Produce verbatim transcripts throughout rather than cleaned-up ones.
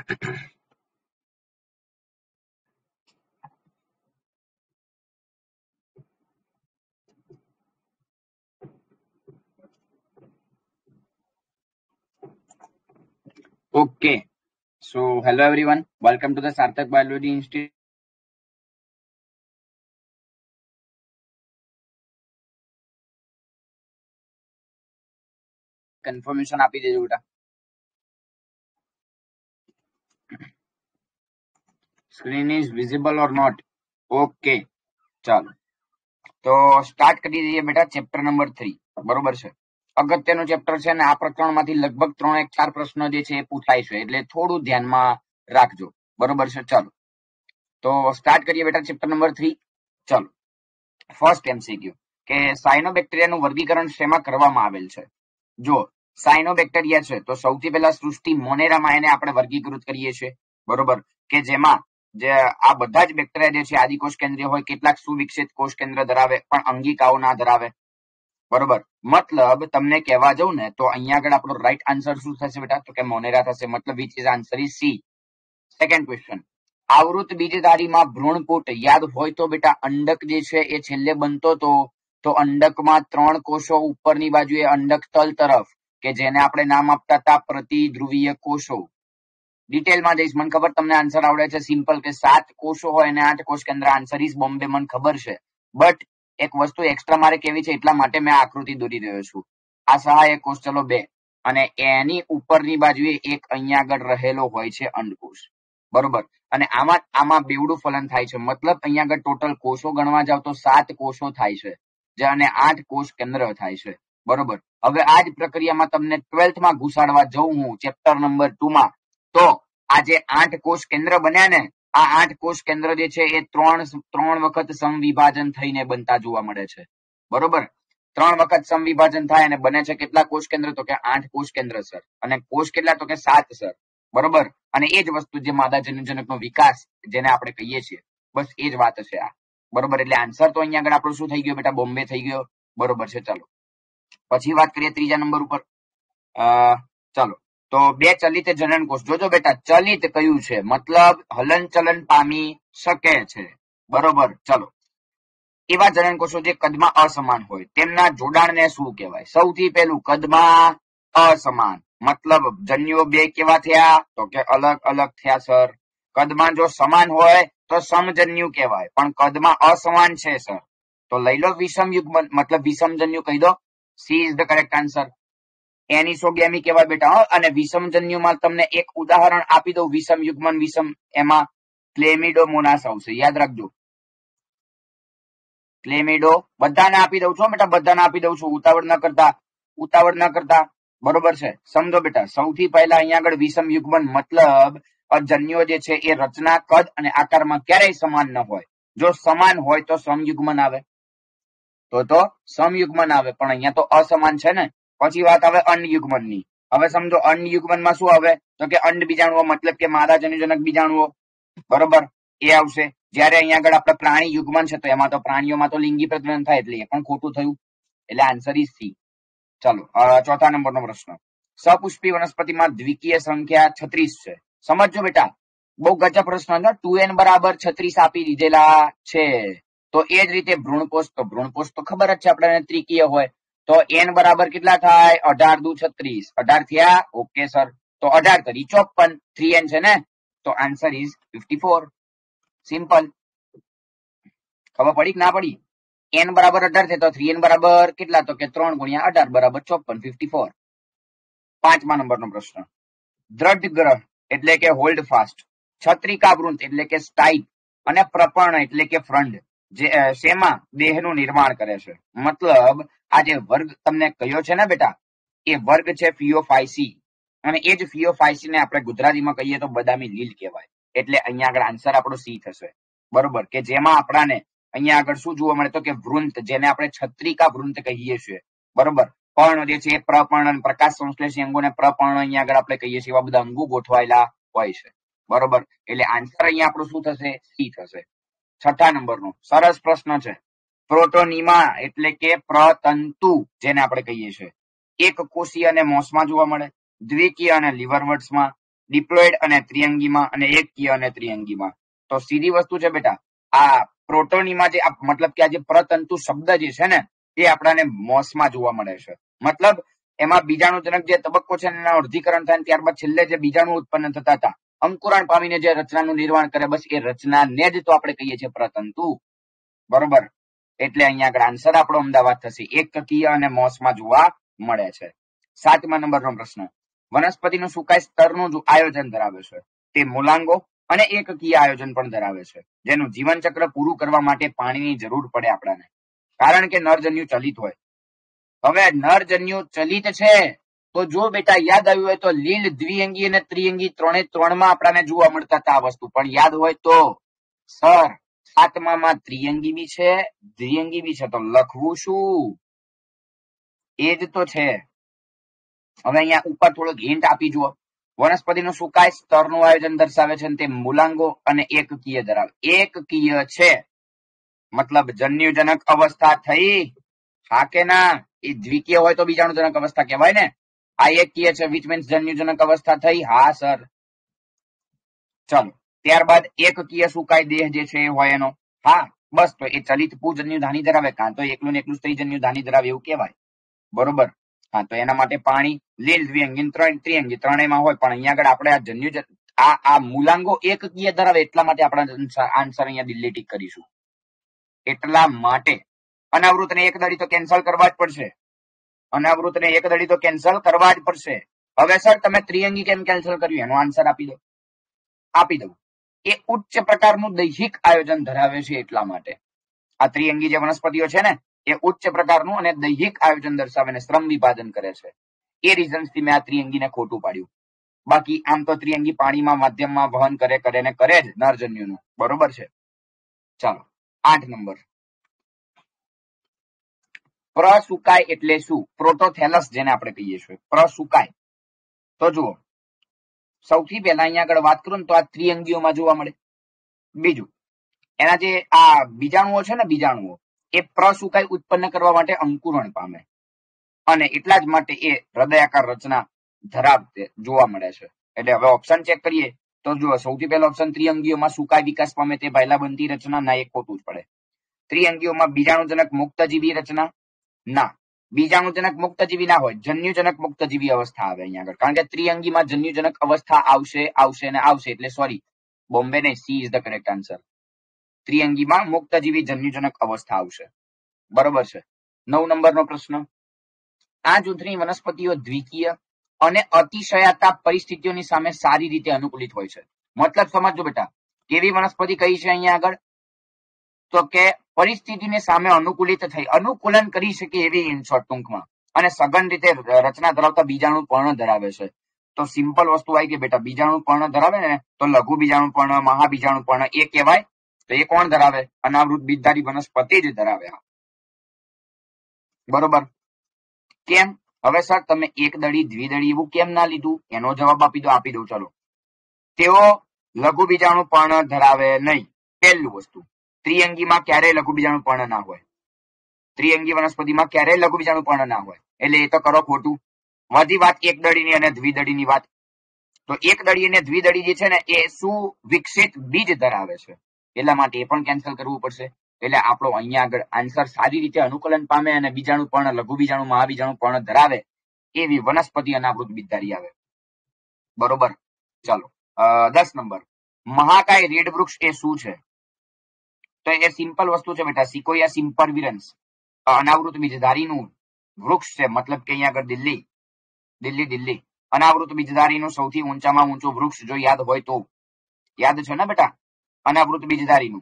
Okay, so hello everyone, welcome to the Sarthak Biology Institute. Confirmation આપી દેજો બેટા. Screen is visible or not? Okay, ચાલો તો start કરી દઈએ બેટા. ચેપ્ટર નંબર થ્રી, બરોબર છે. અગત્યનું ચેપ્ટર છે અને આ પ્રકરણમાંથી લગભગ ત્રણ એક ચાર પ્રશ્નો જે છે એ પૂછાય છે, એટલે થોડું ધ્યાનમાં રાખજો, બરોબર છે. ચાલો તો સ્ટાર્ટ કરીએ બેટા. Chapter number three. ચાલો, ફર્સ્ટ એમસીક્યુ કે સાયનોબેક્ટેરિયાનું વર્ગીકરણ શેમાં કરવામાં આવેલ છે? જો સાયનોબેક્ટેરિયા છે તો સૌથી પહેલા સૃષ્ટિ મોનેરામાં એને આપણે વર્ગીકૃત કરીએ છીએ, બરોબર, કે જેમાં જે આ બધા જ બેક્ટેરિયા જે છે આદિકોષ કેન્દ્રીય હોય, કેટલાક સુવિકસિત કોષ કેન્દ્ર ધરાવે પણ અંગિકાઓ ના ધરાવે, બરોબર. મતલબ તમને કહેવા જવું ને તો અહીંયા આગળ આપણો રાઈટ આન્સર શું થશે બેટા? તો કે મોનેરા થશે. મતલબ which is answer is C. Second question, આવૃત બીજધારીમાં ભ્રૂણપુટ યાદ હોય તો બેટા અંડક જે છે એ છેલ્લે બનતો તો તો અંડકમાં ત્રણ કોષો ઉપરની બાજુએ અંડક તલ તરફ, કે જેને આપણે નામ આપતા હતા પ્રતિધ્રુવીય કોષો. ડિટેલમાં જઈશ, મને ખબર તમને આન્સર આવડે છે. સિમ્પલ કે સાત કોષો હોય અને આઠ કોષ કેન્દ્ર. આન્સર ઇઝ બોમ્બે, મને ખબર છે. બટ એક વસ્તુ એક્સ્ટ્રા મારે કેવી છે એટલા માટે મેં આકૃતિ દોરી રહ્યો છું. આ સહાયક કોષ ચલો બે, અને એની ઉપરની બાજુએ એક અહીંયા આગળ રહેલો હોય છે અંડકોષ, બરોબર. અને આમાં આમાં બેવડું ફલન થાય છે. મતલબ અહીંયા આગળ ટોટલ કોષો ગણવા જાવ તો સાત કોષો થાય છે, જે અને આઠ કોષ કેન્દ્ર થાય છે, બરોબર. હવે આ જ પ્રક્રિયામાં તમને ટ્વેલ્થમાં ઘુસાડવા જઉં હું ચેપ્ટર નંબર ટુ માં, તો આ જે આઠ કોષ કેન્દ્ર બન્યા ને, આ આઠ કોષ કેન્દ્ર જે છે એ ત્રણ ત્રણ વખત સમવિભાજન થઈને બનતા જોવા મળે છે, બરોબર. ત્રણ વખત સમવિભાજન થાય અને બને છે કેટલા કોષ કેન્દ્ર? તો કે આઠ કોષ કેન્દ્ર સર. અને કોષ કેટલા? તો કે સાત સર, બરોબર. અને એ જ વસ્તુ જે માદા જન્યુજનકનો વિકાસ જેને આપણે કહીએ છીએ, બસ એ જ વાત છે આ, બરોબર. એટલે આન્સર તો અહીંયા આગળ આપણો શું થઈ ગયો બેટા? બોમ્બે થઈ ગયો, બરોબર છે. ચાલો પછી વાત કરીએ ત્રીજા નંબર ઉપર. ચાલો તો બે ચલિત જનન કોષ. જોજો બેટા, ચલિત કયું છે? મતલબ હલન ચલન પામી શકે છે, બરોબર. ચાલો, એવા જનન કોષો જે કદમાં અસમાન હોય તેમના જોડાણને શું કહેવાય? સૌથી પહેલું કદમાં અસમાન, મતલબ જન્યુઓ બે કેવા થયા? તો કે અલગ અલગ થયા સર. કદમાં જો સમાન હોય તો સમજન્યુ કહેવાય, પણ કદમાં અસમાન છે સર તો લઈ લો વિષમ યુગ્મન, મતલબ વિષમ જન્યુ કહી દો. C is the correct answer. Anisogamy કહેવાય બેટા. અને વિષમ જન્યુમાં તમને એક ઉદાહરણ આપી દઉં, વિષમ યુગ્મન વિષમ, એમાં ક્લેમિડોમોનાસ આવશે, યાદ રાખજો. ક્લેમિડો બધાને આપી દઉં છું બેટા, બધાને આપી દઉં છું. ઉતાવળ ન કરતા, ઉતાવળ ન કરતા, બરોબર છે. સમજો બેટા, સૌથી પહેલા અહીંયા આગળ વિષમ યુગ્મન મતલબ જન્યુઓ જે છે એ રચના, કદ અને આકારમાં ક્યારેય સમાન ન હોય. જો સમાન હોય તો સમયુગ્મન આવે, તો તો સમયુગ્મન આવે, પણ અહીંયા તો અસમાન છે ને. પછી વાત આવે અંડયુગ્મનની. હવે સમજો અંડયુગ્મનમાં શું આવે? તો કે અંડ બીજાણુઓ, મતલબ કે માદા જન્યુજનક બીજાણુઓ, બરોબર, એ આવશે. જયારે અહીંયા આગળ આપણે પ્રાણી યુગ્મન છે તો એમાં તો પ્રાણીઓમાં તો લિંગી પ્રજનન થાય, એટલે એ પણ ખોટું થયું. એટલે આન્સર ઇઝ સી. ચાલો ચોથા નંબરનો પ્રશ્ન. સપુષ્પી વનસ્પતિમાં દ્વિકીય સંખ્યા છત્રીસ છે. સમજો બેટા, બહુ ગજબ પ્રશ્ન છે. ટુ એન બરાબર છત્રીસ આપી દીધેલા છે. તો એ જ રીતે ભ્રૂણકોષ, તો ભ્રૂણકોષ તો ખબર જ છે આપણે ત્રિકીય હોય, તો એન બરાબર કેટલા થાય? અઢાર દુ છત્રીસ. અઢાર થયા, ઓકે સર. તો અઢાર કરી ચોપન, થ્રી એન છે ને, તો answer is fifty four. Simple. ખબર પડી કે ના પડી? એન બરાબર અઢાર છે તો થ્રી એન બરાબર કેટલા? તો કે ત્રણ ગુણ્યા અઢાર બરાબર ચોપન, ફિફ્ટી ફોર. પાંચમા નંબરનો પ્રશ્ન. દ્રઢ ગ્રહ એટલે કે હોલ્ડ ફાસ્ટ, છત્રિકાવૃંત એટલે કે સ્ટાઇપ, અને પ્રપર્ણ એટલે કે ફ્રંટ, જે શેમાં દેહનું નિર્માણ કરે છે? મતલબ આ જે વર્ગ તમને કયો છે ને બેટા, એ વર્ગ છે ફિયોફાઇસી. અને એ જ ફિયોફાઇસી ને આપણે ગુજરાતીમાં કહીએ તો બદામી લીલ કહેવાય. એટલે અહીંયા આગળ આન્સર આપણો સી થશે, બરોબર. કે જેમાં આપણાને અહીંયા આગળ શું જોવા મળે? તો કે વૃંત, જેને આપણે છત્રિકા વૃંત કહીએ છીએ, બરોબર. પર્ણ જે છે પ્રપર્ણ, પ્રકાશ સંશ્લેષી અંગોને પ્રપર્ણ અહીંયા આગળ આપણે કહીએ છીએ. એવા બધા અંગો ગોઠવાયેલા હોય છે, બરોબર. એટલે આન્સર અહીંયા આપણું શું થશે? સી થશે. છઠ્ઠા નંબરનો સરસ પ્રશ્ન છે. પ્રોટોનીમા એટલે કે પ્રતંતુ જેને આપણે કહીએ છીએ, એક કોષીય અને મોસમાં જોવા મળે, દ્વિકીય અને લીવરવર્ટ્સમાં, ડિપ્લોઇડ અને ત્રિઅંગીમાં અને એકકીય અને ત્રિઅંગીમાં. તો સીધી વસ્તુ છે બેટા, આ પ્રોટોનીમાં જે મતલબ કે આ જે પ્રતંતુ શબ્દ જે છે ને એ આપણાને મોસમાં જોવા મળે છે. મતલબ એમાં બીજાણુજનક જે તબક્કો છે એના અર્ધીકરણ થાય ત્યારબાદ છેલ્લે જે બીજાણુ ઉત્પન્ન થતા હતા અંકુરણ પામીને જે રચનાનું નિર્માણ કરે બસ એ રચનાને જ તો આપણે કહીએ છીએ પ્રતંતુ. બરોબર, એટલે અહીંયા આગળ આન્સર આપણો અમદાવાદ થશે. એકકીય અને મોસમાં જોવા મળે છે. સાતમા નંબરનો પ્રશ્ન, વનસ્પતિનું સુકાય સ્તરનું આયોજન ધરાવે છે. તે મૂલાંગો અને એકકીય આયોજન પણ ધરાવે છે, જેનું જીવન ચક્ર પૂરું કરવા માટે પાણીની જરૂર પડે આપણાને, કારણ કે નરજન્યુ ચલિત હોય. હવે નરજન્યુ ચલિત છે તો જો બેટા યાદ આવ્યું હોય તો લીલ, દ્વિઅંગી અને ત્રિઅંગી ત્રણે ત્રણમાં આપણાને જોવા મળતા હતા આ વસ્તુ, પણ યાદ હોય તો સર સાતમામાં ત્રિઅંગી બી છે, દ્વિઅંગી બી છે, તો લખવું શું? એ જ તો છે. હવે અહીંયા ઉપર થોડોક હિન્ટ આપી જુઓ. વનસ્પતિનું સુકાય સ્તરનું આયોજન દર્શાવે છે, તે મૂલાંગો અને એકકીય ધરાવે. એકકીય છે મતલબ જન્યુજનક અવસ્થા થઈ, હા કે ના? એ દ્વિકીય હોય તો બીજાણુજનક અવસ્થા કહેવાય ને. આ એકકીય છે વિચ મીન્સ જન્યુજનક અવસ્થા થઈ, હા સર. ચાલો, ત્યારબાદ એકકીય સુકાય દેહ જે છે એ હોય એનો, હા બસ, તો એ ચલિત પૂજન્યુ ધાની ધરાવે, કાં તો એકલું ને એકલું સ્ત્રીજન્યુ ધાની ધરાવે એવું કહેવાય. બરોબર, હા, તો એના માટે પાણી, લીલ, દ્વિઅંગી, ત્રિઅંગી ત્રણેયમાં હોય, પણ અહીંયા આગળ આપણે આ જન્યુ આ આ મૂલાંગો એકકીય ધરાવે એટલા માટે આપણે આન્સર અહીંયા દિલ્હી ટીક કરીશું. એટલા માટે અનાવૃતને એક દડી તો કેન્સલ કરવા જ પડશે. અનાવૃતને એક દડી તો કેન્સલ કરવા જ પડશે. હવે સર તમે ત્રિઅંગી કેમ કેન્સલ કર્યું એનો આન્સર આપી દો. આપી દઉં, એ ઉચ્ચ પ્રકારનું દૈહિક આયોજન ધરાવે છે એટલા માટે. આ ત્રિઅંગી જે વનસ્પતિઓ છે ને એ ઉચ્ચ પ્રકારનું અને દૈહિક આયોજન દર્શાવે ને શ્રમ વિભાજન કરે છે. એ રીઝન્સથી મેં આ ત્રિઅંગીને ખોટું પાડ્યું. બાકી આમ તો ત્રિઅંગી પાણીમાં માધ્યમમાં વહન કરે કરે ને કરે જ નરજન્યુનું. બરોબર છે. ચાલો, આઠ નંબર, પ્રસુકાય એટલે શું? પ્રોટોથેલસ જેને આપણે કહીએ છીએ, પ્રસુકાય. તો જુઓ, સૌથી પહેલા અહીંયા આગળ વાત કરું ને તો આ ત્રિઅંગીઓમાં જોવા મળે. બીજું, એના જે આ બીજાણુઓ છે ને બીજાણુઓ એ પ્રસુકાય ઉત્પન્ન કરવા માટે અંકુરણ પામે અને એટલા જ માટે એ હૃદયાકાર રચના ધરાવતે જોવા મળે છે. એટલે હવે ઓપ્શન ચેક કરીએ તો જુઓ, સૌથી પહેલો ઓપ્શન ત્રિઅંગીઓમાં સુકાય વિકાસ પામે તે ભાઈલા બનતી રચના, ના, એક ખોટું જ પડે. ત્રિઅંગીઓમાં બીજાણુજનક મુક્તજીવી રચના, ના, બીજાણુજનક મુક્તજીવી ના હોય, જન્યુજનક મુક્તજીવી અવસ્થા આવે અહીંયા આગળ, કારણ કે ત્રિઅંગીમાં જન્યુજનક અવસ્થા આવશે આવશે ને આવશે, એટલે સોરી બોમ્બે ને, C is the correct answer. ત્રિઅંગીમાં મુક્તજીવી જન્યુજનક અવસ્થા આવશે. બરોબર છે. નવ નંબરનો પ્રશ્ન, આ જૂથની વનસ્પતિઓ દ્વિકીય અને અતિશયાતા પરિસ્થિતિઓની સામે સારી રીતે અનુકૂલિત હોય છે. મતલબ સમજો બેટા, કેવી વનસ્પતિ કઈ છે અહીંયા આગળ? તો કે પરિસ્થિતિની સામે અનુકૂલિત થઈ, અનુકૂલન કરી શકે એવી, ઇન શોર્ટ ટૂંકમાં, અને સઘન રીતે રચના ધરાવતા બીજાણુ પર્ણ ધરાવે છે. તો સિમ્પલ વસ્તુ આવી કે બેટા, બીજાણુ પર્ણ ધરાવે ને તો લઘુ બીજાણુ પર્ણ, મહાબીજાણુ પર્ણ એ કહેવાય. તો એ કોણ ધરાવે? અનાવૃત બીજધારી વનસ્પતિ જ ધરાવે. બરોબર. કેમ? હવે સર તમે એક દળી, દ્વિદળી એવું કેમ ના લીધું એનો જવાબ આપી દો. આપી દઉં, ચલો. તેઓ લઘુ બીજાણુ પર્ણ ધરાવે નહીં. પહેલું વસ્તુ, ત્રિઅંગીમાં ક્યારેય લઘુ બીજાણુ પર્ણ ના હોય. ત્રિઅંગી વનસ્પતિમાં ક્યારેય લઘુ બીજાણુ પર્ણ ના હોય, એટલે એ તો કરો ખોટું. વધી વાત એક દળીની અને દ્વિદળીની વાત. તો એક દળી અને દ્વિદળી જે છે ને એ સુવિકસિત બીજ ધરાવે છે, એટલા માટે એ પણ કેન્સલ કરવું પડશે. એટલે આપણો અહીંયા આગળ આન્સર સારી રીતે અનુકૂલન પામે અને બીજાણુ પર્ણ, લઘુ બીજાણુ, મહાબીજાણુ પર્ણ ધરાવે એવી વનસ્પતિ અનાવૃત બીજધારી આવે. બરોબર. ચાલો, દસ નંબર, મહાકાય રીડ વૃક્ષ એ શું છે? તો એ સિમ્પલ વસ્તુ છે બેટા, સિકોયા સિમ્પરવિરન્સ, અનાવૃત બીજધારીનું વૃક્ષ છે. મતલબ કે અહીંયા આગળ દિલ્હી દિલ્હી દિલ્હી અનાવૃત બીજધારીનું સૌથી ઊંચામાં ઊંચું વૃક્ષ જો યાદ હોય તો, યાદ છે ને બેટા? અનાવૃત બીજધારીનું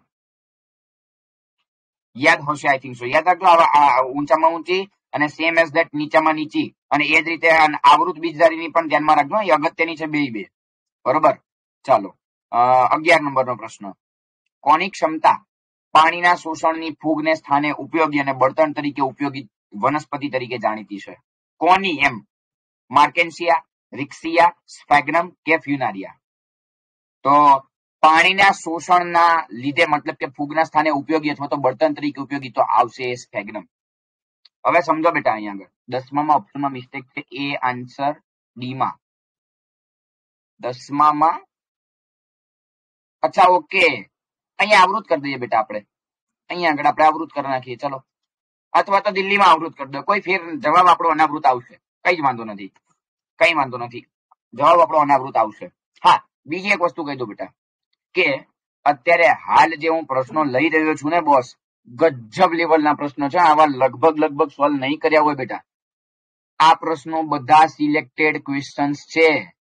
યાદ હશે, આઈ થિંક સો. યાદ રાખજો, ઊંચામાં ઊંચી અને સેમ એઝ ધેટ નીચામાં નીચી, અને એ જ રીતે આવૃત બીજધારીની પણ ધ્યાનમાં રાખજો, એ અગત્યની છે બે બે. બરોબર. ચાલો, અગિયાર નંબરનો પ્રશ્ન, કોની ક્ષમતા પાણીના શોષણની ફૂગને સ્થાને ઉપયોગી અને બળતણ તરીકે ઉપયોગી વનસ્પતિ તરીકે જાણીતી છે? કોની એમ? માર્કેન્સિયા, રિક્સિયા, સ્ફેગ્નમ કે ફ્યુનારિયા? તો પાણીના શોષણના લીધે મતલબ કે ફૂગના સ્થાને ઉપયોગી અથવા તો બળતણ તરીકે ઉપયોગી તો આવશે સ્ફેગ્નમ. હવે સમજો બેટા, અહીંયા આગળ દસમામાં ઓપ્શનમાં મિસ્ટેક છે. એ આન્સર ડી માં દસમામાં અચ્છા ઓકે, અહીંયા આવૃત કરી દઈએ બેટા આપણે, અહીંયા આગળ આપણે આવૃત કરી નાખીએ ચલો, અથવા તો દિલ્હીમાં આવૃત કરી દો, કોઈ ફેર જવાબ આપણો અનાવૃત આવશે, કઈ જ વાંધો નથી, કઈ વાંધો નથી, જવાબ આપણો અનાવૃત આવશે. હા, બીજી એક વસ્તુ કહી દઉં બેટા કે અત્યારે હાલ જે હું પ્રશ્નો લઈ રહ્યો છું ને બોસ, ગજબ લેવલના પ્રશ્નો છે, આવા લગભગ લગભગ સોલ્વ નહીં કર્યા હોય બેટા. આ પ્રશ્નો બધા સિલેક્ટેડ ક્વેશ્ચન્સ છે,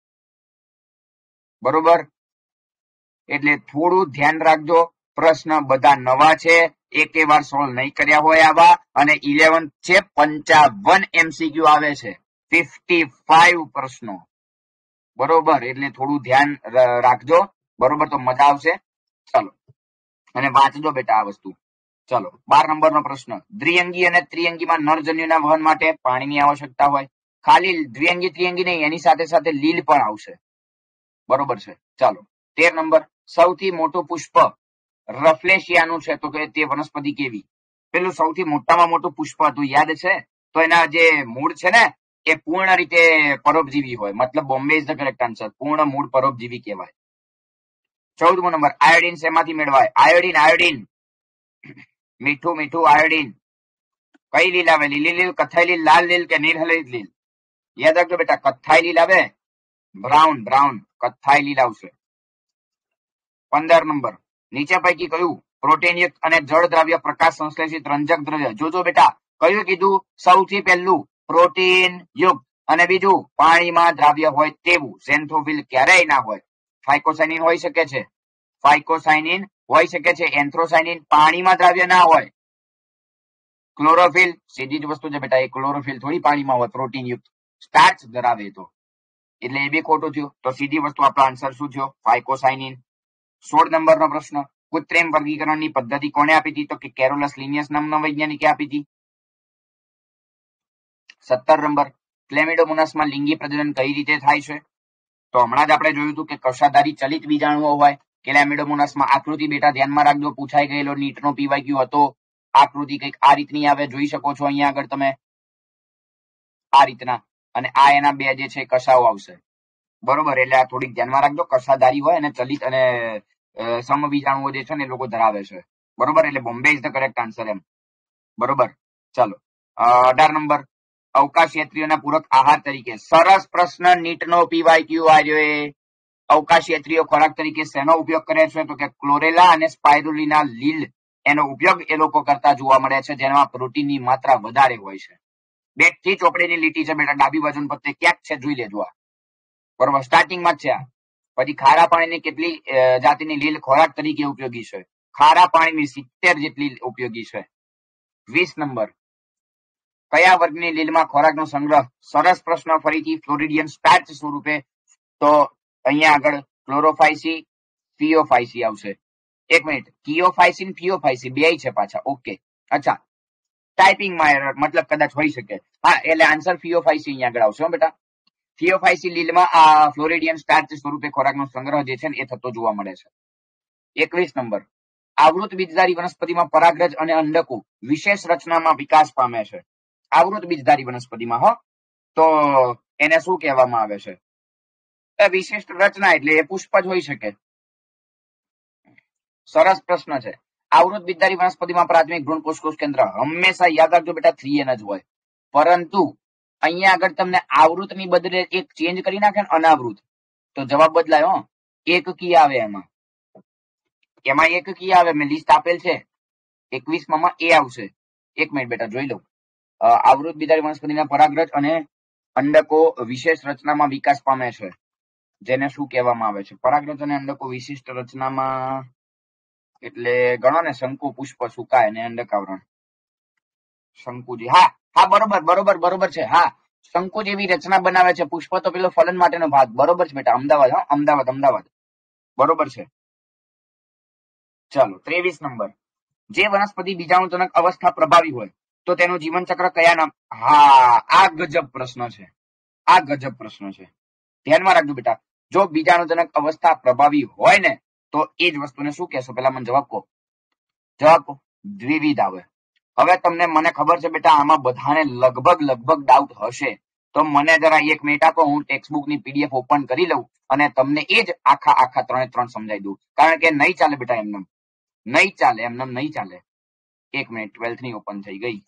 બરોબર? એટલે થોડું ધ્યાન રાખજો, પ્રશ્ન બધા નવા છે, એક વાર સોલ્વ નહીં કર્યા હોય આવા, અને ઇલેવન છે પંચાવન એમસીક્યુ આવે છે, ફિફ્ટી ફાઈવ પ્રશ્નો, બરોબર? એટલે થોડું ધ્યાન રાખજો, બરોબર? તો મજા આવશે. ચલો, અને વાંચજો બેટા આ વસ્તુ. ચલો, બાર નંબરનો પ્રશ્ન, દ્વિઅંગી અને ત્રિઅંગીમાં નરજન્યુના વહન માટે પાણીની આવશ્યકતા હોય. ખાલી દ્વિઅંગી ત્રિઅંગી નહીં, એની સાથે સાથે લીલ પણ આવશે, બરોબર છે? ચાલો, તેર નંબર, સૌથી મોટું પુષ્પ રફલેશિયાનું છે, તો કે તે વનસ્પતિ કેવી? પેલું સૌથી મોટામાં મોટું પુષ્પ હતું, યાદ છે? તો એના જે મૂળ છે ને એ પૂર્ણ રીતે પરોપજીવી હોય, મતલબ Bombay is the correct answer, પૂર્ણ મૂળ પરોપજીવી કહેવાય. ચૌદમો નંબર, આયોડીન શેમાંથી મેળવાય? આયોડીન આયોડીન મીઠું મીઠું આયોડીન. કઈ લીલ આવે? લીલી લીલ, કથ્થાઈ લીલ, લાલ લીલ કે નીલહરિત લીલ? યાદ રાખજો બેટા, કથ્થાઈ લીલ આવે, બ્રાઉન બ્રાઉન કથ્થાઈ લીલ આવશે. પંદર નંબર, નીચે પૈકી કયું પ્રોટીનયુક્ત અને જળ દ્રાવ્ય પ્રકાશ સંશ્લેષિત રંજક દ્રવ્ય? જોજો બેટા, કયું કીધું? સૌથી પહેલું પ્રોટીન યુક્ત, અને બીજું પાણીમાં દ્રાવ્ય હોય તેવું. ઝેન્થોફિલ ક્યારેય ના હોય. ફાઇકોસાઇનિન હોઈ શકે છે, ફાઇકોસાઇનિન હોઈ શકે છે, એન્થ્રોસાઇનિન પાણીમાં દ્રાવ્ય ના હોય. ક્લોરોફિલ સીધી જ વસ્તુ છે બેટા, એ ક્લોરોફિલ થોડી પાણીમાં હોય, પ્રોટીન યુક્ત સ્ટાર્ચ ધરાવે તો, એટલે એ બી ખોટું થયું. તો સીધી વસ્તુ આપણો આન્સર શું થયો? ફાઇકોસાઇનિન. સોળ નંબરનો પ્રશ્ન, કૃત્રિમ વર્ગીકરણની પદ્ધતિ કોને આપી હતી? તો કે કેરોલસ લિનિયસ નામના વૈજ્ઞાનિકે આપી હતી. સત્તર નંબર, ક્લેમિડોમોનાસમાં લિંગી પ્રજનન કઈ રીતે થાય છે? તો હમણાં જ આપણે જોયું હતું કે કશાધારી ચલિત બીજાણુઓ હોય. ક્લેમિડોમોનાસમાં આકૃતિ બેટા ધ્યાનમાં રાખજો, પૂછાઈ ગયેલો નીટનો પીવાયક્યુ હતો. આકૃતિ કંઈક આ રીતની આવે, જોઈ શકો છો અહીંયા આગળ તમે, આ રીતના, અને આ એના બે જે છે કશાઓ આવશે, બરોબર? એટલે આ થોડીક ધ્યાનમાં રાખજો, કશાધારી હોય અને ચલિત અને સમબીજાણુઓ જે છે ને એ લોકો ધરાવે છે, બરોબર? એટલે Bombay is the correct answer એમ, બરોબર? ચાલો, અઢાર નંબર, અવકાશ યાત્રીઓના પૂરક આહાર તરીકે. સરસ પ્રશ્ન, નીટનો પીવાયક્યુ આવ્યો. એ અવકાશ યાત્રીઓ ખોરાક તરીકે શેનો ઉપયોગ કરે છે? તો કે ક્લોરેલા અને સ્પાઇરુલિના લીલ, એનો ઉપયોગ એ લોકો કરતા જોવા મળે છે, જેમાં પ્રોટીનની માત્રા વધારે હોય છે. બે થી ચોપડીની લીટી છે બેટા, ડાબી બાજુ પત્તે ક્યાંક છે, જોઈ લેજો આ, બરોબર? સ્ટાર્ટિંગમાં જ છે આ. પછી ખારા પાણીની કેટલી જાતિની લીલ ખોરાક તરીકે ઉપયોગી છે? ખારા પાણીની સિત્તેર જેટલી ઉપયોગી છે. વીસ નંબર, કયા વર્ગની લીલમાં ખોરાકનો સંગ્રહ? સરસ પ્રશ્ન, ફરીથી ફ્લોરિડિયન સ્ટાર્ચ સ્વરૂપે. તો અહીંયા આગળ ક્લોરોફાઇસી, ફિયોફાઇસી આવશે. એક મિનિટ, કિયોફાઇસિન ફિયોફાઇસી બે છે પાછા, ઓકે. અચ્છા, ટાઈપિંગમાં એરર, મતલબ કદાચ હોઈ શકે. હા, એટલે આન્સર ફિયોફાઇસી અહીંયા આગળ આવશે બેટા. ફિયોફાઇસી લીલમાં આ ફ્લોરિડિયન સ્ટાર્ચ સ્વરૂપે ખોરાકનો સંગ્રહ જે છે ને એ થતો જોવા મળે છે. એકવીસ નંબર, આવૃત બીજધારી વનસ્પતિમાં પરાગરજ અને અંડકો વિશેષ રચનામાં વિકાસ પામે છે. આવૃત બીજધારી વનસ્પતિમાં હો, તો એને શું કહેવામાં આવે છે? વિશિષ્ટ રચના, એટલે એ પુષ્પ જ હોઈ શકે. સરસ પ્રશ્ન છે. આવૃત બીજધારી વનસ્પતિમાં પ્રાથમિક ભ્રૂણ કોષકોષ કેન્દ્ર હંમેશા યાદ રાખજો બેટા થ્રી એન જ હોય, પરંતુ અહીંયા આગળ તમને આવૃતની બદલે એક ચેન્જ કરી નાખે ને, અનાવૃત, તો જવાબ બદલાય. હો, એક કી આવે એમાં, એમાં એક કી આવે, મેં લિસ્ટ આપેલ છે. એકવીસ માં એ આવશે. એક મિનિટ બેટા જોઈ લઉં. આવૃત બીજધારી વનસ્પતિના પરાગરજ અને અંડકો વિશેષ રચનામાં વિકાસ પામે છે, જેને શું કહેવામાં આવે છે? પરાગરજ અને અંડકો વિશિષ્ટ રચનામાં એટલે ગણો ને, શંકુ, પુષ્પ, સુકાય અને અંડકાવરણ. શંકુજી, હા હા, બરોબર બરોબર બરોબર છે. હા, શંકુ જેવી રચના બનાવે છે. પુષ્પ તો પેલો ફલન માટેનો ભાગ, બરોબર છે બેટા. અમદાવાદ, હા, અમદાવાદ અમદાવાદ બરોબર છે. ચાલો, ત્રેવીસ નંબર, જે વનસ્પતિ બીજાણુજનક અવસ્થા પ્રભાવી હોય તો તેનું જીવન ચક્ર કયા નામ? હા, આ ગજબ પ્રશ્ન છે, આ ગજબ પ્રશ્ન છે. ધ્યાનમાં રાખજો બેટા, જો બીજાણુજનક અવસ્થા પ્રભાવી હોય ને તો એ જ વસ્તુને શું કહેશો? પેલા મને જવાબ કહો, જવાબ કહો. દ્વિવિધ આવે. હવે તમને, મને ખબર છે બેટા, આમાં બધાને લગભગ લગભગ ડાઉટ હશે, તો મને જરા એક મિનિટ આપો, હું ટેક્સ્ટ બુક ની પીડીએફ ઓપન કરી લઉં અને તમને એ જ આખા આખા ત્રણે ત્રણ સમજાવી દઉં, કારણ કે નહીં ચાલે બેટા, એમને નહીં ચાલે, એમને નહીં ચાલે. એક મિનિટ, ટ્વેલ્થ ની ઓપન થઈ ગઈ.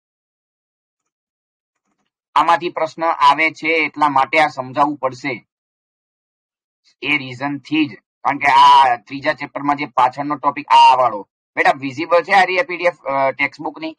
આમાંથી પ્રશ્ન આવે છે એટલા માટે આ સમજાવવું પડશે, એ રીઝન થી જ. કારણ કે આ ત્રીજા ચેપ્ટરમાં જે પાછળનો ટોપિક આ વાળો બેટા વિઝિબલ છે આ પીડીએફ ટેક્સ્ટ બુક ની?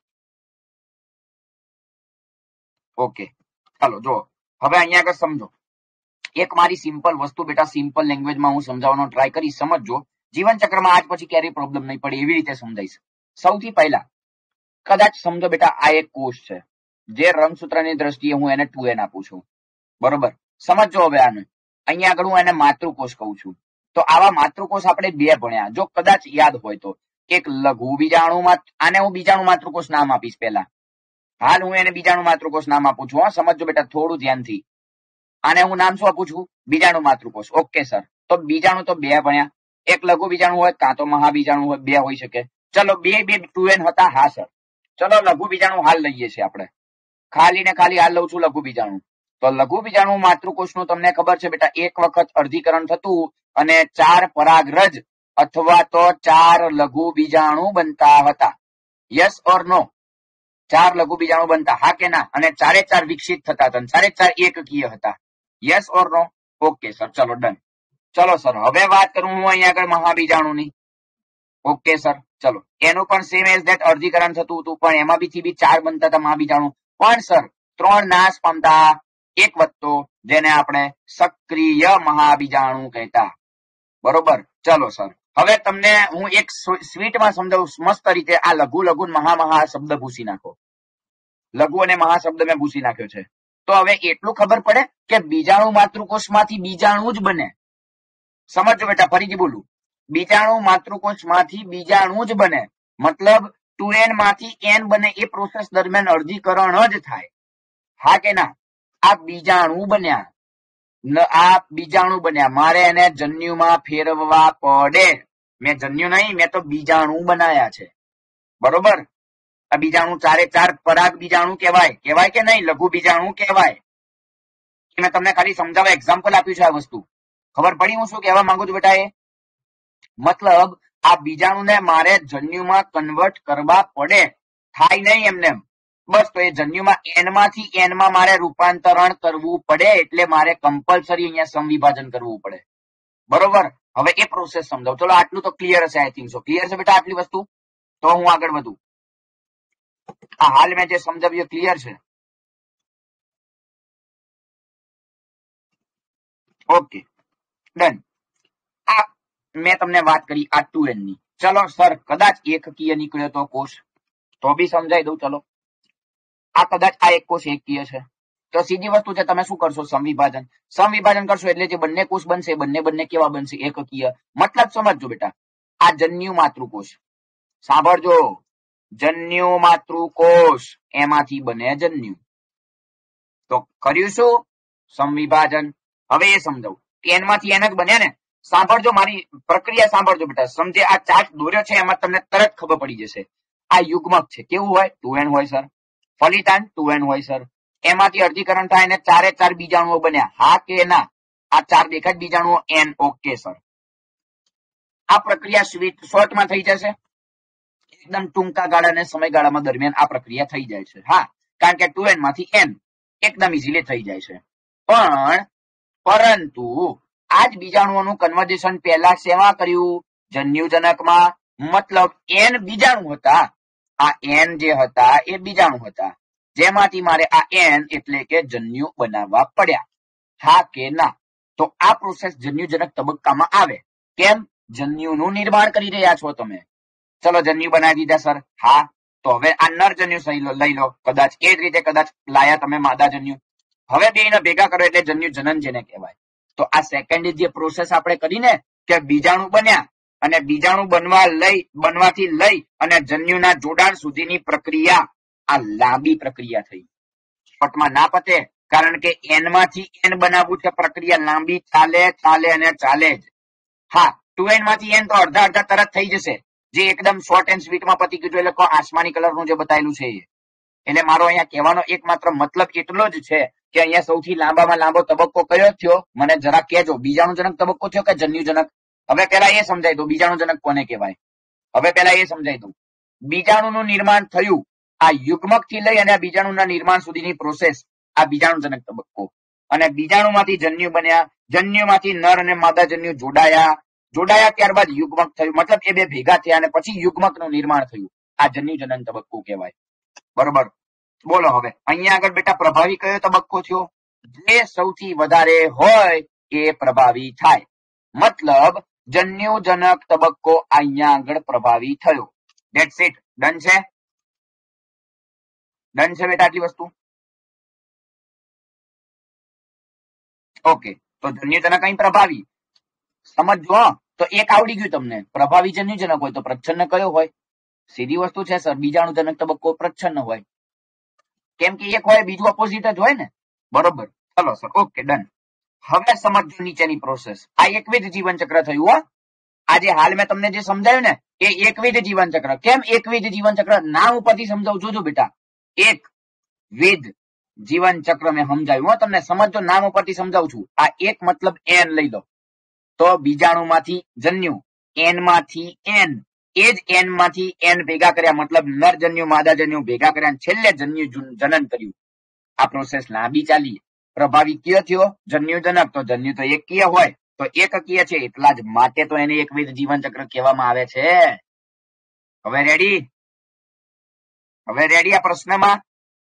ઓકે, ચાલો જો હવે અહીંયા આગળ સમજો. એક મારી સિમ્પલ વસ્તુ બેટા સિમ્પલ લેંગ્વેજમાં હું સમજાવવાનો ટ્રાય કરીશ, સમજજો. જીવન ચક્રમાં આજ પછી ક્યારેય પ્રોબ્લેમ નહીં પડે એવી રીતે સમજાઈશ. સૌથી પહેલા કદાચ સમજો બેટા, આ એક કોષ છે જે રંગસૂત્રની દ્રષ્ટિએ હું એને ટુ એન આપું છું, બરોબર? સમજો હવે આને. અહીંયા આગળ હું એને માતૃકોષ કહું છું. તો આવા માતૃકોષ આપણે બે ભણ્યા, જો કદાચ યાદ હોય તો. એક લઘુ બીજાણુમાં, આને હું બીજાણુ માતૃકોષ નામ આપીશ પહેલા. હાલ હું એને બીજાણુ માતૃકોષ નામ આપું છું. હા, સમજો બેટા થોડું ધ્યાનથી. આને હું નામ શું આપું છું? બીજાણુ માતૃકોષ. Okay sir. તો બીજાણુ તો બે ભણ્યા, એક લઘુ બીજાણુ હોય કાં તો મહાબીજાણુ હોય, બે હોઈ શકે. ચલો બે બે ટુ એન હતા. હા સર. ચલો લઘુ બીજાણુ હાલ લઈએ છીએ આપણે, ખાલી ને ખાલી હાલ લઉં છું લઘુ બીજાણુ. તો લઘુ બીજાણુ માતૃકોષ નું તમને ખબર છે બેટા, એક વખત અર્ધીકરણ થતું અને ચાર પરાગરજ અથવા તો ચાર લઘુ બીજાણુ બનતા હતા. Yes or no? ચાર લઘુ બીજાણુ બનતા, હા કે ના? અને ચારે ચાર વિકસિત થતા હતા, ચારે ચાર એકકીય હતા. Yes or no? Okay sir, ચલો ડન. ચલો સર, હવે વાત કરું હું અહીંયા આગળ મહાબીજાણુ ની. ઓકે સર, ચલો એનું પણ સેમ એઝ ધેટ અર્ધીકરણ થતું હતું, પણ એમાં બી થી બી ચાર બનતા હતા મહાબીજાણુ. પણ સર ત્રણ નાશ પામતા, એક વધતો, જેને આપણે સક્રિય મહાબીજાણુ કહેતા, બરોબર? ચલો સર, હવે તમને હું એક સ્વીટમાં સમજાવું મસ્ત રીતે. આ લઘુ લઘુ મહા મહા શબ્દ ભૂસી નાખો, લઘુ અને મહા શબ્દ મેં ભૂસી નાખ્યો છે. તો હવે એટલું ખબર પડે કે બીજાણુ માતૃકોષ માંથી બીજાણુ જ બને. સમજો બેટા, ફરીથી બોલું, બીજાણુ માતૃકોષ માંથી બીજાણુ જ બને, મતલબ ટુ એન માંથી એન બને. એ પ્રોસેસ દરમિયાન અર્ધીકરણ જ થાય, હા કે ના? આ બીજાણુ બન્યા, આ બીજાણુ બન્યા, મારે એને જન્યુમાં ફેરવવા પડે. મેં જન્યુ નહીં, મેં તો બીજાણુ બનાયા છે, બરોબર? આ બીજાણુ ચારે ચાર પરાગ બીજાણુ કહેવાય, કહેવાય કે નહીં? લઘુ બીજાણુ કહેવાય. મેં તમને ખાલી સમજાવવા એક્ઝામ્પલ આપ્યું છે. આ વસ્તુ ખબર પડી હું શું કહેવા માંગુ છું બેટા? એ મતલબ આ બીજાણુને મારે જન્યુમાં કન્વર્ટ કરવા પડે, થાય નહીં એમને. બસ, તો એ જન્યુમાં એન માંથી એન માં મારે રૂપાંતરણ કરવું પડે, એટલે મારે કમ્પલસરી અહીંયા સમવિભાજન કરવું પડે, બરોબર? હવે એ પ્રોસેસ સમજાવું. ચલો આટલું તો ક્લિયર હશે, આઈ થિંક સો. ક્લિયર છે બેટા આટલી વસ્તુ? તો હું આગળ વધું. આ હાલ મેં જે સમજાવ્યું ક્લિયર છે? Okay done. આ મેં તમને વાત કરી આ ટુ એન ની. ચલો સર કદાચ એકકીય નીકળ્યો તો કોષ, તો બી સમજાઈ દઉં. ચલો આ કદાચ આ એક કોષ એકકીય છે, તો સીધી વસ્તુ છે, તમે શું કરશો? સમવિભાજન. સમવિભાજન કરશો એટલે જે બંને કોષ બનશે, બંને બંને કેવા બનશે? એકકીય. મતલબ સમજજો બેટા, આ જન્યુ માતૃકોષ, સાંભળજો, જન્યુ માતૃકોષ એમાંથી બને જન્યુ. તો કર્યું શું? સમવિભાજન. હવે એ સમજાવું. એન માંથી એન જ બન્યા ને. સાંભળજો, મારી પ્રક્રિયા સાંભળજો બેટા. સમજે, આ ચાર્ટ દોર્યો છે એમાં તમને તરત ખબર પડી જશે. આ યુગ્મક છે, કેવું હોય? ટુ એન હોય સર. ફલિતાંડ ટુ એન હોય સર. એમાંથી અર્ધીકરણ થાય ને ચારે ચાર બીજાણુઓ બન્યા, હા કે ના? આ ચાર દેખાય બીજાણુઓ એન. ઓકે સર, આ પ્રક્રિયા સ્વીટ શોર્ટમાં થઈ જશે, એકદમ ટૂંકા ગાળા અને સમયગાળામાં દરમિયાન આ પ્રક્રિયા થઈ જાય છે. હા, કારણ કે ટુ એન માંથી એન એકદમ ઇઝીલી થઈ જાય છે. પણ પરંતુ આજ બીજાણુઓનું કન્વર્ઝેશન પહેલા શેમાં કર્યું? જન્યુજનકમાં. મતલબ એન બીજાણુ હતા, આ એન જે હતા એ બીજાણુ હતા, જેમાંથી મારે આ એન એટલે કે જન્યુ બનાવવા પડ્યા, હા કે ના? તો આ પ્રોસેસ જન્યુજનક તબક્કામાં આવે. કેમ? જન્યુનું નિર્માણ કરી રહ્યા છો તમે. ચલો જન્યુ બનાવી દીધા સર. હા, તો હવે આ નર જન્યુ લઈ લો, કદાચ એ જ રીતે કદાચ લાયા તમે માદા જન્યુ. હવે બેને ભેગા કરો એટલે જન્યુ જનન જેને કહેવાય. તો આ સેકન્ડ જે પ્રોસેસ આપણે કરીને કે બીજાણુ બન્યા અને બીજાણુ બનવા લઈ બનવાથી લઈ અને જન્યુના જોડાણ સુધીની પ્રક્રિયા, આ લાંબી પ્રક્રિયા થઈ. શોર્ટમાં ના પતે, કારણ કે એન માંથી એન બનાવવું છે, પ્રક્રિયા લાંબી ચાલે ચાલે અને ચાલે જ. હા, ટુ એન માંથી એન તો અડધા અડધા તરત થઈ જશે, જે એકદમ શોર્ટ એન્ડ સ્વીટમાં પતી ગયું. એટલે આસમાની કલરનું જે બતાવેલું છે એ. એટલે મારો અહીંયા કહેવાનો એકમાત્ર મતલબ એટલો જ છે કે અહીંયા સૌથી લાંબામાં લાંબો તબક્કો કયો થયો? મને જરા કહેજો. બીજાણુજનક તબક્કો થયો કે જન્યુજનક? હવે પેલા એ સમજાય દો બીજાણુજનક કોને કહેવાય. હવે પેલા એ સમજાય દો. બીજાણુનું નિર્માણ થયું, આ યુગ્મક થી લઈ અને બીજાણુના નિર્માણ સુધીની પ્રોસેસ, આ બીજાણુજનક તબક્કો. અને બીજાણુમાંથી જન્યુ બન્યા, જન્યુમાંથી નર અને માદા જન્યુ જોડાયા, જોડાયા ત્યારબાદ યુગ્મક થયું, મતલબ એ બે ભેગા થયા અને પછી યુગ્મકનું નિર્માણ થયું. આ જન્યુજનન તબક્કો કહેવાય. બરોબર. બોલો હવે અહીંયા આગળ બેટા પ્રભાવી કયો તબક્કો થયો? જે સૌથી વધારે હોય એ પ્રભાવી થાય. મતલબ જન્યુજનક તબક્કો અહીંયા આગળ પ્રભાવી થયો. That's it. ડન છે? ડન છે બેટા આટલી વસ્તુ? ઓકે, તો જન્યુજનક અહીં પ્રભાવી સમજો. તો એક આવડી ગયું તમને. પ્રભાવી જન્યુજનક હોય તો પ્રચ્છન્ન કયો હોય? સીધી વસ્તુ છે સર, બીજાણુજનક તબક્કો પ્રચ્છન્ન હોય. કેમ કે એક હોય બીજું ઓપોઝિટ જ હોય ને. બરોબર. ચલો સર, ઓકે ડન. હવે સમજો નીચેની પ્રોસેસ. આ એકવિધ જીવન ચક્ર થયું. હો આજે હાલ મેં તમને જે સમજાયું ને એ એકવિધ જીવન ચક્ર. કેમ એકવિધ જીવન ચક્ર? નામ ઉપરથી સમજાવું. જોજો બેટા, એક વિધ જીવન ચક્ર મેં સમજાવ્યું. હો તમને સમજો, નામ ઉપરથી સમજાવું છું. આ એક મતલબ એન લઈ લો તો બીજાણુમાંથી જન્યુ, એન માંથી એન, એ જ એન માંથી એન ભેગા કર્યા, મતલબ નર જન્યુ માદા જન્યુ ભેગા કર્યા, છેલ્લે જન્યુ જનન કર્યું. આ પ્રોસેસ લાંબી ચાલી. પ્રભાવી કયો થયો? જન્યુજનક. તો જન્યુ તો એકકીય હોય, તો એકકીય છે એટલા જ માટે તો એને એકવિધ જીવન ચક્ર કહેવામાં આવે છે. હવે રેડી? હવે રેડી આ પ્રશ્નમાં?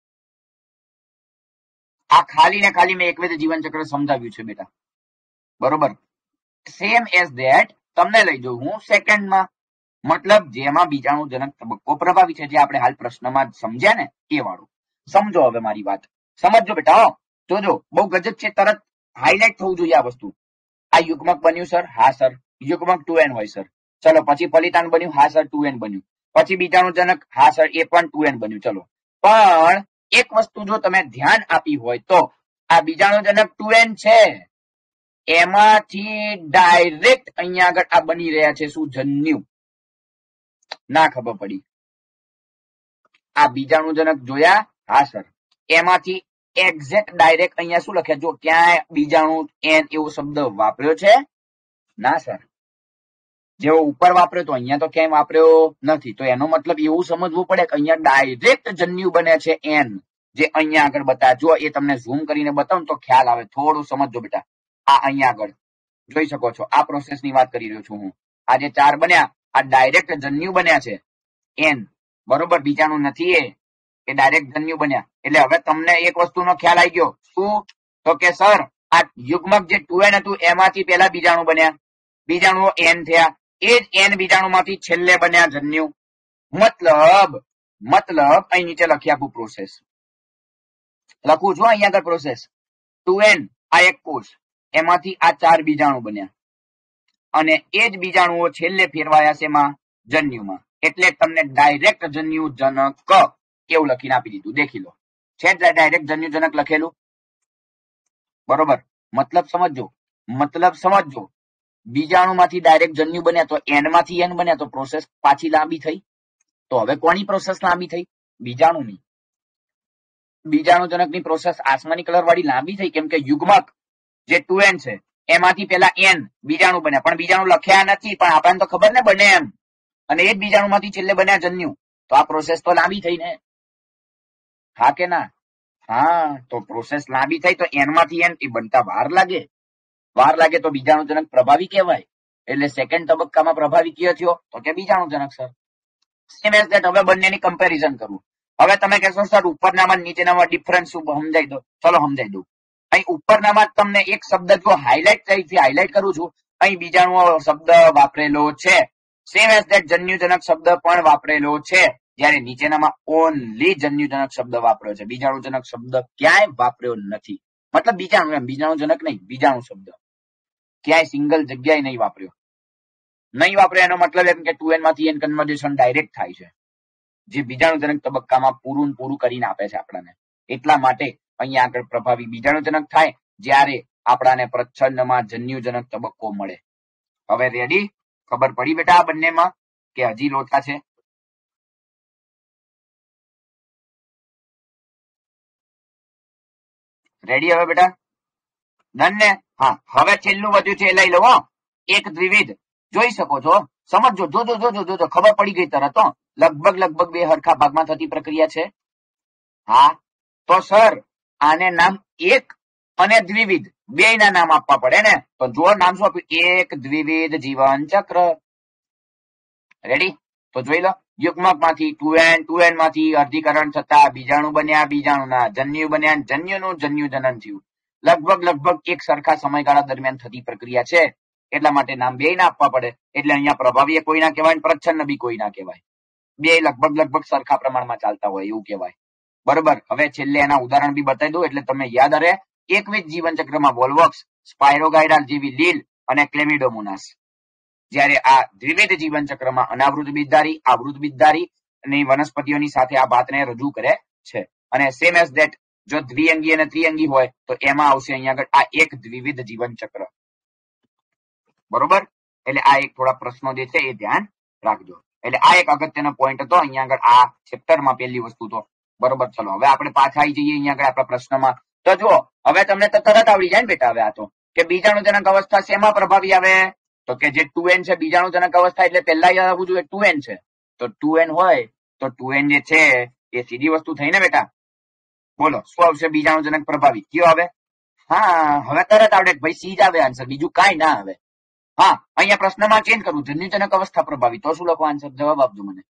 આ ખાલી ને ખાલી મેં એકવિધ જીવન ચક્ર સમજાવ્યું છે બેટા. બરોબર. સેમ એઝ ધેટ તમને લઈ જાઉં હું સેકન્ડમાં, મતલબ જેમાં બીજાણુજનક તબક્કો પ્રભાવી છે, જે આપણે હાલ પ્રશ્નમાં સમજ્યા ને એ વાળું. સમજો હવે મારી વાત. સમજો બેટા. હો જોજો, બહુ ગજબ છે. તરત હાઈલાઈટ થવું જોઈએ આ વસ્તુ. આ યુગ્મક બન્યું સર? હા સર. યુગ્મક ટુ એન હોય સર. ચલો પછી ફલિતાંડ બન્યું? હા સર ટુ એન બન્યું. પછી બીજાણુજનક? હા સર એ પણ ટુ એન બન્યું. ચલો, પણ એક વસ્તુ જો તમે ધ્યાન આપી હોય તો આ બીજાણુજનક ટુ એન છે, એમાંથી ડાયરેક્ટ અહીંયા આગળ આ બની રહ્યા છે શું? જન્યુ. ના ખબર પડી. આ બીજાણુજનક જોયા? હા સર. એમાંથી એક્ઝેક્ટ ડાયરેક્ટ અહીંયા શું લખ્યા? જો ક્યાંય બીજાણુ એન એવો શબ્દ વાપર્યો છે? ના સર. જેવો ઉપર વાપર્યો તો અહીંયા તો ક્યાંય વાપર્યો નથી. તો એનો મતલબ એવું સમજવું પડે કે અહીંયા ડાયરેક્ટ જન્યુ બને છે એન, જે અહીંયા આગળ બતાવે. જો એ તમને ઝૂમ કરીને બતાવું તો ખ્યાલ આવે. થોડું સમજો બેટા. આ અહીંયા આગળ જોઈ શકો છો. આ પ્રોસેસ ની વાત કરી રહ્યો છું હું. આ જે ચાર બન્યા આ ડાયરેક્ટ જન્યુ બન્યા છે એન. બરોબર. બીજાનું નથી એ, એ ડાયરેક્ટ જન્યુ બન્યા. એટલે હવે તમને એક વસ્તુનો ખ્યાલ આવી ગયો. શું? તો કે સર આ યુગ્મક જે ટુ એન હતું એમાંથી પેલા બીજાણુ બન્યા, બીજાણુઓ એન થયા, એ જ એન બીજાણુમાંથી છેલ્લે બન્યા જન્યુ. મતલબ મતલબ અહીં નીચે લખી આપું પ્રોસેસ. લખું છું અહીંયા આગળ પ્રોસેસ. ટુ એન આ એક કોષ, એમાંથી આ ચાર બીજાણુ બન્યા અને એ જ બીજાણુઓ છેલ્લે ફેરવાયા છે એમાં જન્યુમાં. એટલે તમને ડાયરેક્ટ જન્યુજનક એવું લખીને આપી દીધું. દેખી લો, છે ડાયરેક્ટ જન્યુજનક લખેલું. બરોબર. મતલબ સમજો, મતલબ સમજો. બીજાણુમાંથી ડાયરેક્ટ જન્યુ બન્યા તો એન માંથી એન બન્યા તો પ્રોસેસ પાછી લાંબી થઈ. તો હવે કોની પ્રોસેસ લાંબી થઈ? બીજાણુની. બીજાણુજનકની પ્રોસેસ આસમાની કલર વાળી લાંબી થઈ, કેમ કે યુગ્મક જે ટુ એન છે એમાંથી પેલા એન બીજાણુ બન્યા, પણ બીજાણુ લખ્યા નથી, પણ આપણને તો ખબર ને બને એમ, અને એ જ બીજાણુમાંથી છેલ્લે બન્યા જન્યુ. તો આ પ્રોસેસ તો લાંબી થઈ ને? હા કે ના? હા. તો પ્રોસેસ લાંબી થઈ તો એન માંથી એન એ બનતા વાર લાગે. વાર લાગે તો બીજાણુજનક પ્રભાવી કહેવાય. એટલે સેકન્ડ તબક્કામાં પ્રભાવી કયો થયો? તો કે બીજાણુજનક સર. Same as that. હવે બંનેની કમ્પેરિઝન કરું. હવે તમે કહેશો સર ઉપરનામાં નીચેનામાં ડિફરન્સ શું? સમજાઈ દો. ચલો સમજાઈ દઉં. અહીં ઉપરનામાં તમને એક શબ્દ જો હાઇલાઇટ થઈ હાઇલાઇટ કરું છું, અહીં બીજાણુ શબ્દ વાપરેલો છે. સેમ એઝ ધેટ જન્યુજનક શબ્દ પણ વાપરેલો છે. જ્યારે નીચેનામાં ઓનલી જન્યુજનક શબ્દ વાપર્યો છે, બીજાણુજનક શબ્દ ક્યાંય વાપર્યો નથી. મતલબ બીજાણુ એમ, બીજાણુજનક નહીં, બીજાણુ શબ્દ ક્યાંય સિંગલ જગ્યાએ નહીં વાપર્યો. નહીં વાપર્યો એનો મતલબ એમ કે ટુ એન માંથી એન કન્વર્ઝેશન ડાયરેક્ટ થાય છે, જે બીજાણુજનક તબક્કામાં પૂરું પૂરું કરીને આપે છે આપણને. એટલા માટે અહીંયા આગળ પ્રભાવી બીજાણુજનક થાય જ્યારે આપણાને પ્રચ્છન્નમાં જન્યુજનક તબક્કો મળે. હવે રેડી? ખબર પડી બેટા આ બંનેમાં કે હજી લોચા છે? રેડી હવે બેટા? ડન ને? હા, હવે છેલ્લું વધ્યું છે એ લઈ લો. એક દ્વિવિધ જોઈ શકો છો, સમજો, જોજો જોજો જોજો, ખબર પડી ગઈ તરત. તો લગભગ લગભગ બે હરખા ભાગમાં થતી પ્રક્રિયા છે. હા, તો સર આને નામ એક અને દ્વિવિધ બે ના નામ આપવા પડે ને. તો જો નામ શું આપ્યું? એક દ્વિવિધ જીવન ચક્ર. રેડી? તો જોઈ લો, યુગ્મક માંથી ટુ એન, ટુ એન માંથી અર્ધીકરણ થતા બીજાણુ બન્યા, બીજાણુના જન્યુ બન્યા, જન્યુનું જન્યુ જનન થયું. લગભગ લગભગ એક સરખા સમયગાળા દરમિયાન થતી પ્રક્રિયા છે, એટલા માટે નામ બે ના આપવા પડે. એટલે અહીંયા પ્રભાવી કોઈ ના કહેવાય, પ્રચ્છન્ન બી કોઈ ના કહેવાય. બે લગભગ લગભગ સરખા પ્રમાણમાં ચાલતા હોય એવું કહેવાય. બરોબર? હવે છેલ્લે એના ઉદાહરણ બી બતાવી દઉં એટલે તમને યાદ રહે. એકવિધ જીવન ચક્રમાં વોલ્વોક્સ, સ્પાયરોગાઇડા જેવી લીલ અને ક્લેમિડોમોનાસ. જ્યારે આ દ્વિવિધ જીવન ચક્રમાં અનાવૃત બીજધારી, આવૃત બીજધારી ની વનસ્પતિઓની સાથે આ વાતને રજૂ કરે છે. અને સેમ એઝ ધેટ જો દ્વિઅંગી અને ત્રિઅંગી હોય તો એમાં આવશે અહીંયા આગળ આ એક દ્વિવિધ જીવન ચક્ર. બરોબર? એટલે આ એક થોડા પ્રશ્નો જે છે એ ધ્યાન રાખજો. એટલે આ એક અગત્યનો પોઈન્ટ હતો અહીંયા આગળ આ ચેપ્ટરમાં પહેલી વસ્તુ તો. બરોબર? ચલો હવે આપણે પાછા આવી જઈએ અહીંયા આગળ આપણા પ્રશ્નમાં. તો જુઓ, હવે તમને તો તરત આવડી જાય ને બેટા હવે આ તો, કે બીજાણુજનક અવસ્થા શેમાં પ્રભાવી આવે? તો કે જે ટુ એન છે બીજાણુજનક અવસ્થા એટલે પહેલા યાદ આવવું જોઈએ ટુ એન છે. તો ટુ એન હોય તો ટુ એન જે છે એ સીધી વસ્તુ થઈ ને બેટા. બોલો શું આવશે બીજાણુજનક પ્રભાવી? કયો આવે? હા, હવે તરત આવડે ભાઈ સી જ આવે આન્સર, બીજું કાંઈ ના આવે. હા, અહીંયા પ્રશ્નમાં ચેન્જ કરું, જન્યુજનક અવસ્થા પ્રભાવી. તો શું લખો આન્સર? જવાબ આપજો મને.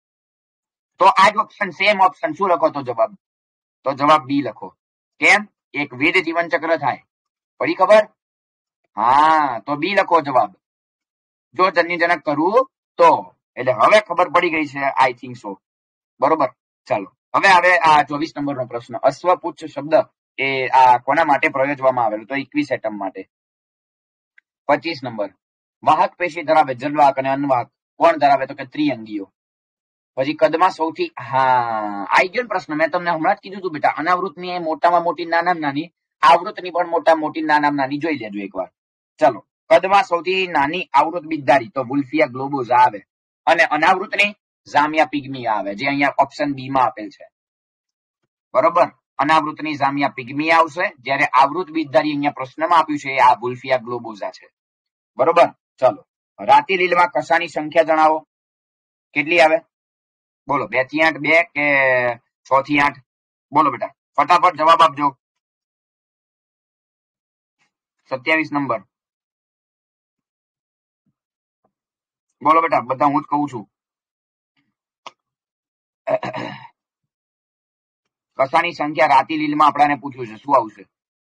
તો આ જ ઓપ્શન, સેમ ઓપ્શન. શું લખો તો જવાબ? તો જવાબ બી લખો. કેમ? એક વિધ જીવન ચક્ર થાય. પડી ખબર? હા, તો બી લખો જવાબ. જો જન્યુજનક કરવું તો. એટલે હવે ખબર પડી ગઈ છે આઈ થિંક સો. બરોબર? ચાલો હવે હવે આ ચોવીસ નંબર નો પ્રશ્ન. અશ્વપુચ્છ શબ્દ એ આ કોના માટે પ્રયોજવામાં આવેલો? તો એકવીસ એટમ માટે. પચીસ નંબર, વાહક પેશી ધરાવે જલવાહક અને અન્વાહક કોણ ધરાવે? તો કે ત્રિઅંગીઓ. પછી કદમાં સૌથી, હા આઈ ગયો પ્રશ્ન. મેં તમને હમણાં જ કીધું હતું બેટા, અનાવૃતની મોટામાં મોટી નાનામાં નાની, આવૃતની પણ મોટા મોટી નાનામાં નાની જોઈ લેજો એકવાર. ચલો, કદમાં સૌથી નાની આવૃત બીજધારી તો વુલ્ફિયા ગ્લોબોઝા આવે, અને અનાવૃતની ઝામિયા પિગ્મિયા આવે, જે અહીંયા ઓપ્શન બી માં આપેલ છે. બરોબર? અનાવૃતની ઝામિયા પિગ્મિયા આવશે, જ્યારે આવૃત બીજધારી અહીંયા પ્રશ્નમાં આપ્યું છે આ વુલ્ફિયા ગ્લોબોઝા છે. બરોબર? ચલો, રાતી લીલમાં કસાની સંખ્યા જણાવો. કેટલી આવે? બોલો, બે થી આઠ, બે કે છ થી આઠ? બોલો બેટા, ફટાફટ જવાબ આપજો. સત્યાવીસ નંબર. બોલો બેટા, બધા હું જ કહું છું. કસાની સંખ્યા રાતી લીલમાં આપણાને પૂછ્યું છે, શું આવશે?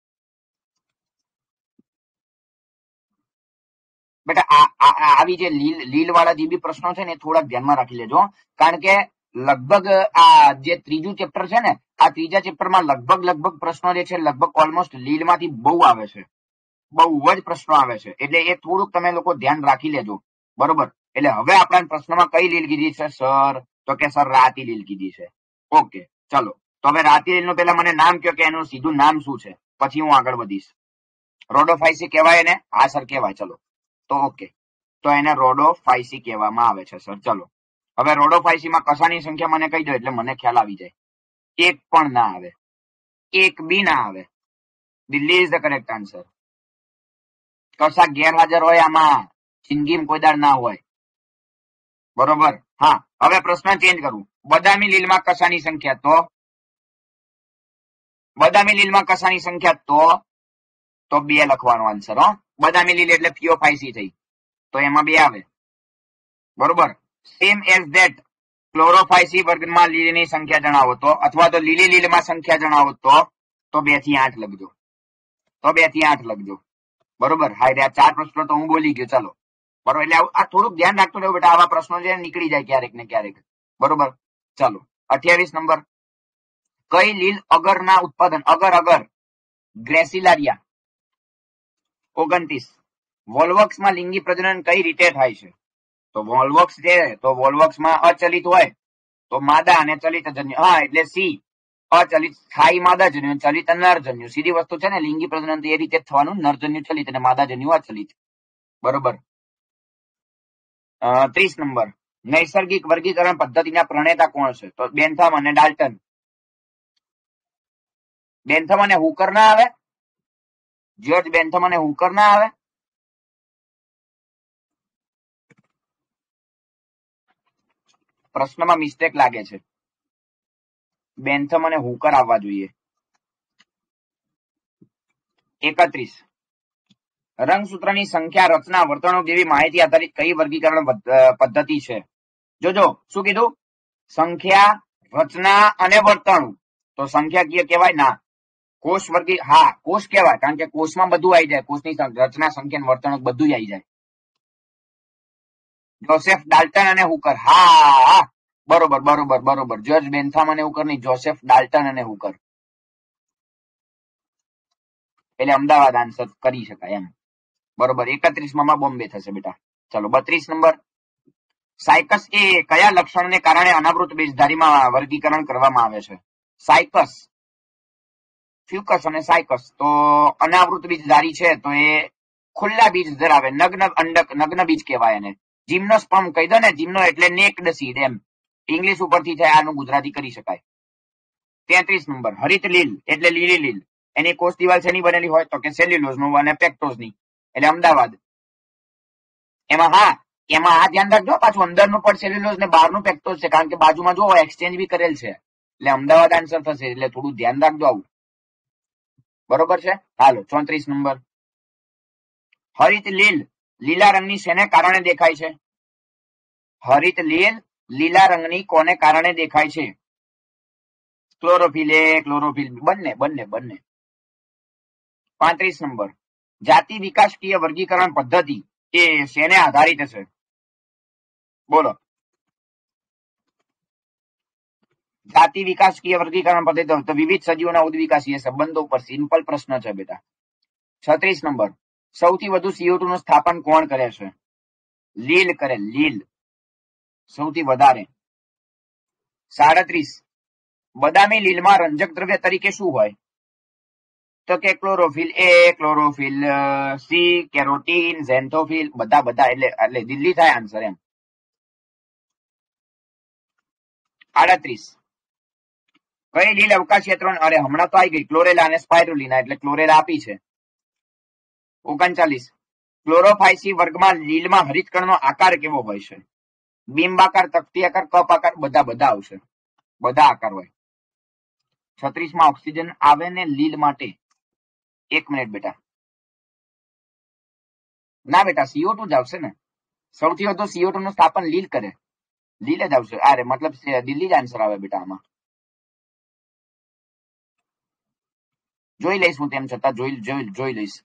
બેટા આવી જે લીલ લીલ વાળા જે બી પ્રશ્નો છે ને થોડાક ધ્યાનમાં રાખી લેજો, કારણ કે લગભગ આ જે ત્રીજું ચેપ્ટર છે ને, આ ત્રીજા ચેપ્ટરમાં લગભગ લગભગ પ્રશ્નો જે છે લગભગ ઓલમોસ્ટ લીલમાંથી બહુ આવે છે, બહુ જ પ્રશ્નો આવે છે. એટલે એ થોડુંક તમે લોકો ધ્યાન રાખી લેજો. બરોબર? એટલે હવે આપણા પ્રશ્નમાં કઈ લીલ કીધી છે સર? તો કે સર રાતી લીલ કીધી છે. ઓકે, ચલો તો હવે રાતી લીલ નું પેલા મને નામ કહો કે એનું સીધું નામ શું છે, પછી હું આગળ વધીશ. રોડોફાઇસી કહેવાય ને? હા સર કહેવાય. ચલો તો ઓકે, તો એને રોડોફાઇસી કહેવામાં આવે છે સર. ચલો હવે રોડોફાઇસીમાં કસાની સંખ્યા મને કહી દો એટલે મને ખ્યાલ આવી જાય. એક પણ ના આવે, એક બી ના આવે. Delhi is the correct answer. કસા ગેરહાજર હોય આમાં, જિંદગીમાં કોઈ દાડ ના હોય. બરોબર? હા, હવે પ્રશ્ન ચેન્જ કરું. બદામી લીલમાં કસાની સંખ્યા તો બદામી લીલમાં કસાની સંખ્યા તો તો બે લખવાનો આન્સર. હો, બદામી લીલ એટલે થિયોફાઇસી થઈ, તો એમાં બે આવે. બરોબર? સેમ એઝ ધેટ ક્લોરોફાઇસી વર્ગમાં લીલની સંખ્યા જણાવો તો, અથવા તો લીલી લીલમાં સંખ્યા જણાવો તો તો બે થી આઠ લખજો. તો બે થી આઠ લખજો. બરોબર? હા, આ ચાર પ્રશ્નો તો હું બોલી ગયો. ચાલો, બરોબર? એટલે આ થોડુંક ધ્યાન રાખતું રહેવું બેટા, આવા પ્રશ્નો જે નીકળી જાય ક્યારેક ને ક્યારેક. બરોબર? ચાલો, અઠ્યાવીસ નંબર, કઈ લીલ અગર ના ઉત્પાદન? અગર અગર ગ્રેસિલારિયા. ઓગણત્રીસ, વોલ્વોક્સ માં લિંગી પ્રજનન કઈ રીતે થાય છે? તો વોલ્વોક્સ છે તો વોલ્વોક્સ માં અચલિત હોય તો માદા અને ચલિત જન્યુ. હા, એટલે સી અચલિત સ્થાયી માદા જન્યુ, ચલિત નરજન્યુ. સીધી વસ્તુ છે ને, લિંગી પ્રજનન એ રીતે થવાનું, નરજન્યુ ચલિત અને માદા જન્યુ અચલિત. બરોબર? ત્રીસ નંબર, નૈસર્ગિક વર્ગીકરણ પદ્ધતિના પ્રણેતા કોણ છે? તો બેન્થમ અને ડાલ્ટન. બેન્થમ અને હુકર ના આવે? જ્યોર્જ બેન્થમ અને હુકર ના આવે? પ્રશ્નમાં મિસ્ટેક લાગે છે. બેન્થમ અને હુકર આવવા જોઈએ. એકત્રીસ. રંગસૂત્રની સંખ્યા, રચના, વર્તણૂક જેવી માહિતી આધારિત કઈ વર્ગીકરણ પદ્ધતિ છે? જોજો શું કીધું? સંખ્યા, રચના અને વર્તણૂક. તો સંખ્યાકીય કહેવાય ના. કોષ વર્ગી હા કોષ કહેવાય, કારણ કે કોષમાં બધું આવી જાય. કોષની રચના, સંખ્યા, વર્તણૂક બધું આવી જાય. જોસેફ ડાલ્ટન અને હુકર. હા બરોબર બરોબર બરોબર. જ્યોર્જ બેન્થમ અને હુકર ની, જોસેફ ડાલ્ટન અને હુકર. એટલે અમદાવાદ આન્સર કરી શકાય એમ. બરોબર. એકત્રીસ માં બોમ્બે થશે બેટા. ચલો બત્રીસ નંબર. સાયકસ એ કયા લક્ષણને કારણે અનાવૃત બીજધારીમાં વર્ગીકરણ કરવામાં આવે છે? સાયકસ, ફ્યુકસ અને સાયકસ. તો અનાવૃત બીજધારી છે તો એ ખુલ્લા બીજ ધરાવે, નગ્ન અંડક, નગ્ન બીજ કહેવાય એને. જીમ્નોસ્પર્મ કહી દો ને. જીમ્નો એટલે નેક્ડ સીડ એમ. ઇંગ્લિશ ઉપરથી થાય, આનું ગુજરાતી કરી શકાય. તેત્રીસ નંબર. હરિત લીલ એટલે લીલી લીલ. એની કોષ દિવાલ શેની બનેલી હોય? તો કે સેલ્યુલોઝ નું અને પેક્ટોઝ ની. એટલે અમદાવાદ. એમાં હા એમાં આ ધ્યાન રાખજો પાછું, અંદરનું પણ સેલ્યુલોઝ ને બહારનું પેક્ટોઝ છે, કારણ કે બાજુમાં જો એક્સચેન્જ બી કરેલ છે. એટલે અમદાવાદ આન્સર થશે. એટલે થોડું ધ્યાન રાખજો આવું. બરોબર છે. હાલો ચોત્રીસ નંબર. હરિત લીલ લીલા રંગની શેને કારણે દેખાય છે? હરિત લીલ લીલા રંગની કોને કારણે દેખાય છે? ક્લોરોફિલ એ, ક્લોરોફિલ બંને બંને બંને. પાંત્રીસ નંબર. જાતિ વિકાસકીય વર્ગીકરણ પદ્ધતિ એ શેને આધારિત છે? બોલો. જાતિ વિકાસકીય વર્ગીકરણ પદ્ધતિ તો વિવિધ સજીવોના ઉદ્વિકાસીય સંબંધો ઉપર. સિમ્પલ પ્રશ્ન છે બેટા. છત્રીસ નંબર. સૌથી વધુ સીઓ ટુ નું સ્થાપન કોણ કરે છે? લીલ કરે, લીલ સૌથી વધારે. સાડત્રીસ. બદામી લીલમાં રંજક દ્રવ્ય તરીકે શું હોય? તો કે chlorophyll A, chlorophyll C, carotene, xanthophyll, બધા બધા. એટલે એટલે દિલ્હી થાય આન્સર એમ. આડત્રીસ. કઈ લીલ અવકાશી યંત્રો? અરે હમણાં તો આવી ગઈ, ક્લોરેલા અને સ્પાઇરુલિના. એટલે ક્લોરેલા આપી છે. ઓગણચાલીસ. ક્લોરોફાઇસી વર્ગમાં લીલમાં હરિતકણનો આકાર કેવો હોય છે? બિંબાકાર, તકતી આકાર, કપ આકાર, બધા બધા આવશે. બધા આકાર હોય. છત્રીસ માં ઓક્સિજન આવે ને લીલ માટે. એક મિનિટ બેટા. ના બેટા સીઓ ટુ જ આવશે ને. સૌથી વધુ સીઓ ટુ નું સ્થાપન લીલ કરે. લીલ જ આવશે. અરે મતલબ દિલ્હી જ આન્સર આવે બેટા આમાં. જોઈ લઈશ હું તેમ છતાં. જોઈ જોઈ જોઈ લઈશ.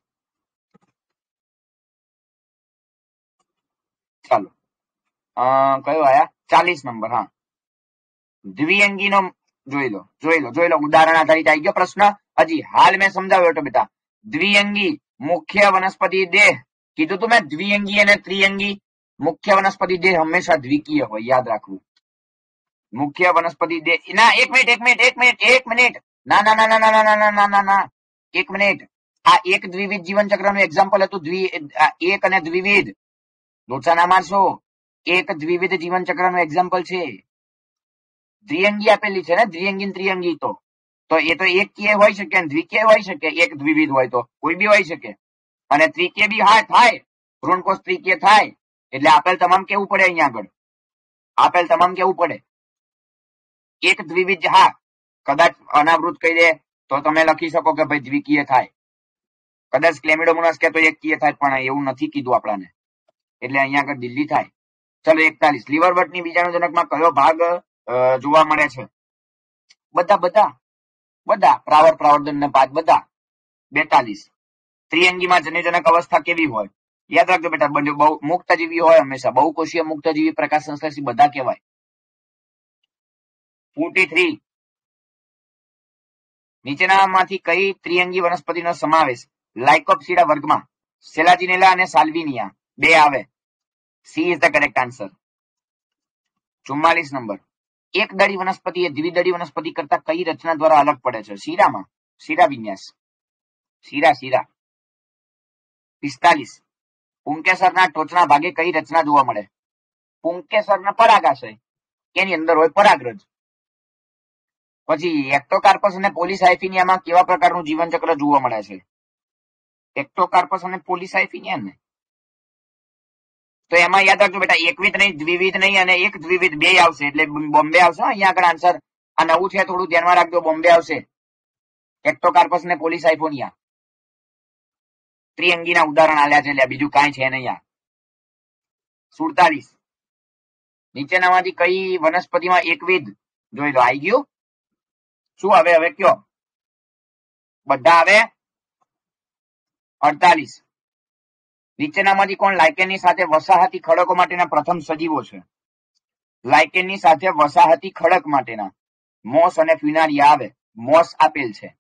ચાલો કયો આયા? ચાલીસ નંબર. હા દ્વિઅંગીનો જોઈ લો જોઈ લો જોઈ લો. ઉદાહરણ આધારિત આવી ગયો પ્રશ્ન. હજી હાલ મેં સમજાવ્યો હતો બેટા. દ્વિઅંગી મુખ્ય વનસ્પતિ દેહ. કીધું તું મેં દ્વિઅંગી અને ત્રિઅંગી. મુખ્ય વનસ્પતિ દેહ હંમેશા દ્વિકીય હોય, યાદ રાખવું. મુખ્ય વનસ્પતિ દેહ. ના એક મિનિટ એક મિનિટ એક મિનિટ એક મિનિટ. ના ના ના ના ના ના ના ના ના ના એક મિનિટ. આ એક દ્વિવિધ જીવન ચક્રનું એક્ઝામ્પલ હતું. દ્વિ એક અને દ્વિવિધ. લોચા ના મારશો. એક દ્વિવિધ જીવન ચક્રનું એક્ઝામ્પલ છે. દ્વિઅંગી આપેલી છે ને, દ્વિઅંગી ત્રિઅંગી. તો તો એ તો એક કીય હોઈ શકે, દ્વિકીય હોઈ શકે. એક દ્વિવિધ હોય તો કોઈ બી હોઈ શકે. અને ત્રિકીય બી હા થાય. ભ્રૂણકોષ ત્રિકીય થાય. એટલે આપેલ તમામ કેવું પડે અહીંયા આગળ. આપેલ તમામ કેવું પડે. એક દ્વિવિધ હા કદાચ અનાવૃત કહી દે તો તમે લખી શકો કે ભાઈ દ્વિકીય થાય. કદાચ ક્લેમિડોમોનાસ કે તો એકકીય થાય, પણ એવું નથી કીધું આપણાને. એટલે અહીંયા આગળ દિલ્હી થાય. ચલો એકતાલીસ. લીવરબર્ટની બીજાણુજનકમાં કયો ભાગ જોવા મળે છે? બધા બધા બધા. પ્રાવર, પ્રાવર્ધન ને પાદ બધા. બેતાલીસ. ત્રિઅંગીમાં જન્યજનક અવસ્થા કેવી હોય? યાદ રાખજો બેટા. બહુ મુક્તજીવી હોય હંમેશા. બહુકોષીય, મુક્તજીવી, પ્રકાશ સંશ્લેષી બધા કહેવાય. Forty three. નીચેનામાંથી કઈ ત્રિઅંગી વનસ્પતિનો સમાવેશ લાઇકોપ્સિડા વર્ગમાં? સેલાજિનેલા અને સાલ્વિનિયા બે આવે. C is the correct answer. ચુમ્માલીસ નંબર. એક દળી વનસ્પતિ એ દ્વિદળી વનસ્પતિ કરતા કઈ રચના દ્વારા અલગ પડે છે? શીરામાં. શીરા વિન્યાસ. શીરા શીરા. પિસ્તાલીસ. પુંકેસરના ટોચના ભાગે કઈ રચના જોવા મળે? પુંકેસરના પરાગાશય. એની અંદર હોય પરાગરજ. પછી એક્ટોકાર્પસ અને પોલીસાયફિનિયામાં કેવા પ્રકારનું જીવનચક્ર જોવા મળે છે? એક્ટોકાર્પસ અને પોલીસાયફિનિયા ને તો એમાં યાદ રાખજો બેટા, એકવિધ નહીં, દ્વિવિધ નહીં અને એક દ્વિવિધ બે આવશે, એટલે બોમ્બે આવશે. અહીંયા આગળ આન્સર આ નવું છે, થોડું ધ્યાનમાં રાખજો, બોમ્બે આવશે. એક્ટોકાર્પસ ને પોલીસાયફોનિયા ત્રિઅંગીના ઉદાહરણ આલ્યા છે, એટલે બીજું કાંઈ છે નહીં. આ સુડતાલીસ નીચેનામાંથી કઈ વનસ્પતિમાં એકવિધ? જોઈ લો, આવી ગયું. શું આવે હવે કયો? બધા આવે. અડતાલીસ નીચેનામાંથી કોણ લાઇકેનની સાથે વસાહતી ખડકો માટેના પ્રથમ સજીવો છે? લાઇકેનની સાથે વસાહતી ખડક માટેના મોસ અને ફ્યુનારિયા આવે. મોસ આપેલ છે.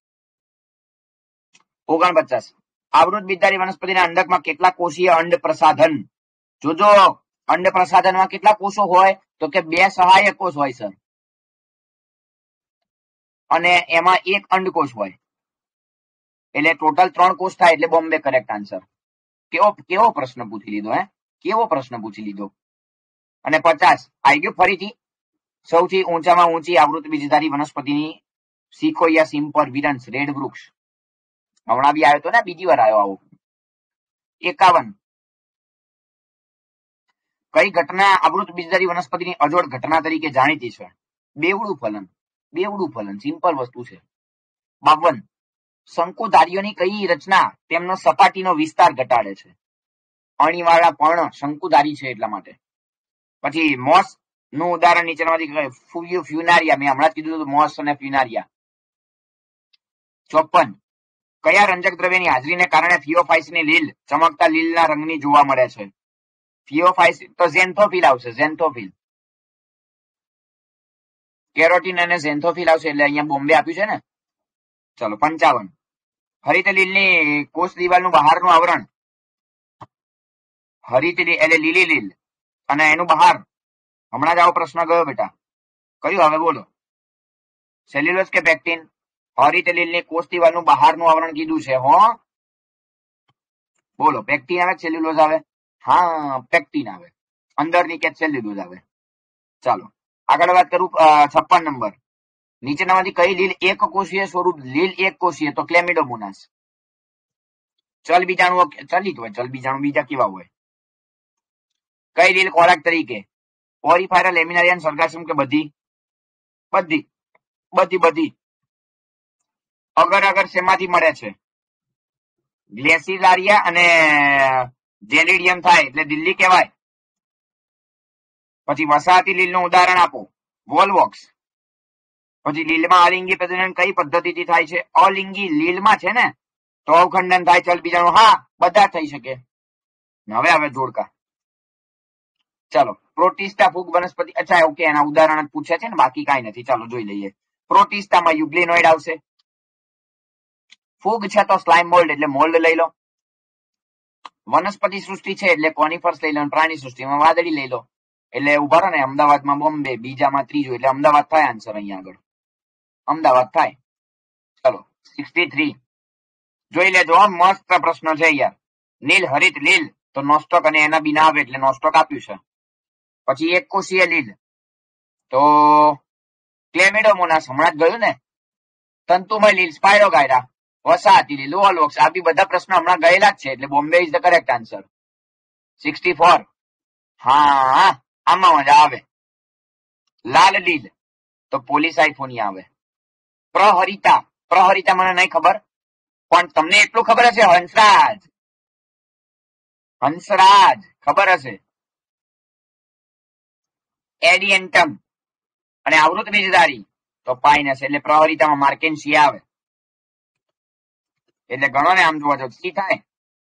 ઓગણપચાસ આવૃત બીજધારી વનસ્પતિના અંડકમાં કેટલા કોષીય અંડ પ્રસાધન? જોજો, અંડ પ્રસાધનમાં કેટલા કોષો હોય? તો કે બે સહાયક કોષ હોય સર, અને એમાં એક અંડકોષ હોય, એટલે ટોટલ ત્રણ કોષ થાય, એટલે બોમ્બે કરેક્ટ આન્સર. કેવો કેવો પ્રશ્ન પૂછી લીધો હે, કેવો પ્રશ્ન પૂછી લીધો. અને પચાસ આવી ગયું ફરીથી. સૌથી ઊંચામાં ઊંચી આવૃત બીજધારી વનસ્પતિની સિકોયા સિમ્પર વિરન્સ રેડ વૃક્ષ. હમણાં બી આવ્યો તો ને, બીજી વાર આવ્યો આવો. એકાવન કઈ ઘટના આવૃત બીજધારી વનસ્પતિની અજોડ ઘટના તરીકે જાણીતી છે? બેવડું ફલન. બેવડું ફલન સિમ્પલ વસ્તુ છે. બાવન શંકુધારીઓની કઈ રચના તેમનો સપાટીનો વિસ્તાર ઘટાડે છે? અણીવાળા પર્ણ શંકુધારી છે એટલા માટે. પછી મોસ નું ઉદાહરણ નીચેનામાંથી ફ્યુનારિયા, મેં હમણાં જ કીધું મોસ અને ફ્યુનારિયા. ચોપન કયા રંજક દ્રવ્યની હાજરીને કારણે થિયોફાઇસની લીલ ચમકતા લીલના રંગની જોવા મળે છે? થિયોફાઇસ તો ઝેન્થોફિલ આવશે. ઝેન્થોફિલ, કેરોટીન અને ઝેન્થોફિલ આવશે, એટલે અહીંયા બોમ્બે આપ્યું છે ને. ચલો પંચાવન હરિત લીલની કોષ દિવાલનું બહારનું આવરણ. હરિત એટલે લીલી લીલ અને એનું બહાર. હમણાં જ આવો પ્રશ્ન ગયો બેટા, કયું હવે બોલો? સેલ્યુલોઝ કે પેક્ટિન? હરિત લીલની કોષ દિવાલનું બહારનું આવરણ કીધું છે. હો બોલો, પેક્ટિન આવે સેલ્યુલોઝ આવે? હા, પેક્ટિન આવે. અંદરની કે સેલ્યુલોઝ આવે. ચાલો આગળ વાત કરું. છપ્પન નંબર નીચેનામાંથી કઈ લીલ એક કોષીય સ્વરૂપ? લીલ એક કોષીય તો ક્લેમિડોમોનાસ. ચલ બીજાણુ ચલિત હોય, ચલ બીજાણુ બીજા કેવા હોય? કઈ લીલ ખોરાક તરીકે? ઓરિફાયરા, લેમિનારિયન, સરગાસમ કે બધી? બધી બધી બધી. અગર અગર શેમાંથી મળે છે? ગ્લેસિલારિયા અને જેલિડિયમ થાય એટલે દિલ્હી કહેવાય. પછી વસાહતી લીલનું ઉદાહરણ આપો. વોલવોક્સ. પછી લીલમાં અલિંગી પ્રજનન કઈ પદ્ધતિથી થાય છે? અલિંગી લીલમાં છે ને તો અવખંડન થાય. ચલ બીજાનું હા બધા થઈ શકે. હવે હવે જોડકા. ચાલો પ્રોટિસ્ટા ફૂગ વનસ્પતિ. અચ્છા ઓકે, એના ઉદાહરણ જ પૂછ્યા છે ને, બાકી કાંઈ નથી. ચાલો જોઈ લઈએ. પ્રોટિસ્ટામાં યુગ્લિનોઇડ આવશે. ફૂગ છે તો સ્લાઇમ મોલ્ડ એટલે મોલ્ડ લઈ લો. વનસ્પતિ સૃષ્ટિ છે એટલે કોનિફર્સ લઈ લો. પ્રાણી સૃષ્ટિમાં વાદળી લઈ લો. એટલે ઉભા રહો ને, અમદાવાદમાં બોમ્બે, બીજામાં ત્રીજું, એટલે અમદાવાદ થાય આન્સર. અહીંયા આગળ અમદાવાદ થાય. ચલો સિક્સટી થ્રી જોઈ લેજો, મસ્ત પ્રશ્ન છે યાર. નીલ હરિત લીલ તો નોસ્ટોક અને એના બિના આવે એટલે નોસ્ટોક આપ્યું છે. પછી એક કોષીય લીલ તો ક્લેમિડોમોનાસ હમણાં જ ગયું ને. તંતુમય લીલ સ્પાયરોગાયરા, વસાહતી લીલ વોલવોક્સ. આ બી બધા પ્રશ્નો હમણાં ગયેલા જ છે, એટલે Bombay is the correct answer. Sixty four હા આમાં મજા આવે. લાલ લીલ તો પોલીસાઇફોનિયા આવે. પ્રહરિતા, પ્રહરિતા મને નહીં ખબર, પણ તમને એટલું ખબર હશે હંસરાજ. હંસરાજ ખબર હશે. એડિયન્ટમ અને આવૃત બીજધારી તો પાઇનસ, એટલે પ્રહરિતામાં માર્કેન્સિયા આવે. એટલે ગણો ને, આમ જોવા જાવ સી થાય.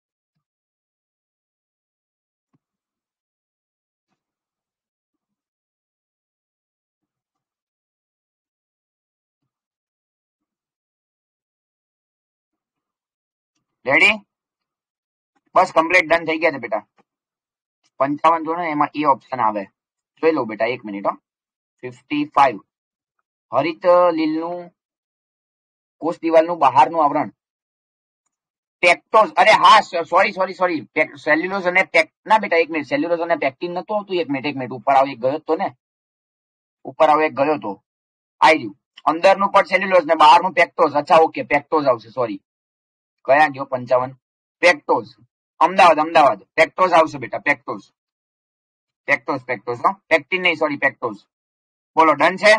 રેડી? બસ કમ્પ્લીટ ડન થઈ ગયા છે બેટા. પંચાવન જો ને એમાં એ ઓપ્શન આવે. જોઈ લો બેટા એક મિનિટ. હો ફિફ્ટી ફાઈવ હરિત લીલનું કોષ દિવાલનું બહારનું આવરણ. પેક્ટોઝ, અરે હા સોરી સોરી સોરી સેલ્યુલોઝ અને પેક ના બેટા એક મિનિટ, સેલ્યુલોઝ અને પેક્ટિન નતું આવતું. એક મિનિટ એક મિનિટ ઉપર આવ એક ગયો તો ને, ઉપર આવ એક ગયો તો આવી રહ્યું. અંદરનું પડ સેલ્યુલોઝ ને બહારનું પેક્ટોઝ. અચ્છા ઓકે, પેક્ટોઝ આવશે, સોરી કયા ગયો પંચાવન, પેક્ટોઝ. અમદાવાદ અમદાવાદ પેક્ટોઝ આવશે બેટા, પેક્ટોઝ પેક્ટોઝ પેક્ટોઝ હો, પેક્ટિન નહીં, સોરી પેક્ટોઝ. બોલો ડન છે?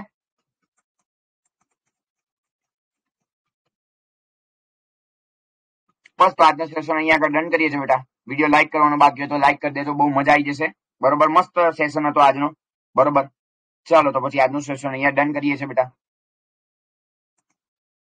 બસ તો આજનો સેશન અહીંયા આગળ ડન કરીએ છીએ બેટા. વિડીયો લાઈક કરવાનો બાકી હોય તો લાઈક કરી દેજો, બહુ મજા આવી જશે. બરોબર, મસ્ત સેશન હતો આજનો. બરોબર, ચાલો તો પછી આજનું સેશન અહીંયા ડન કરીએ છીએ બેટા.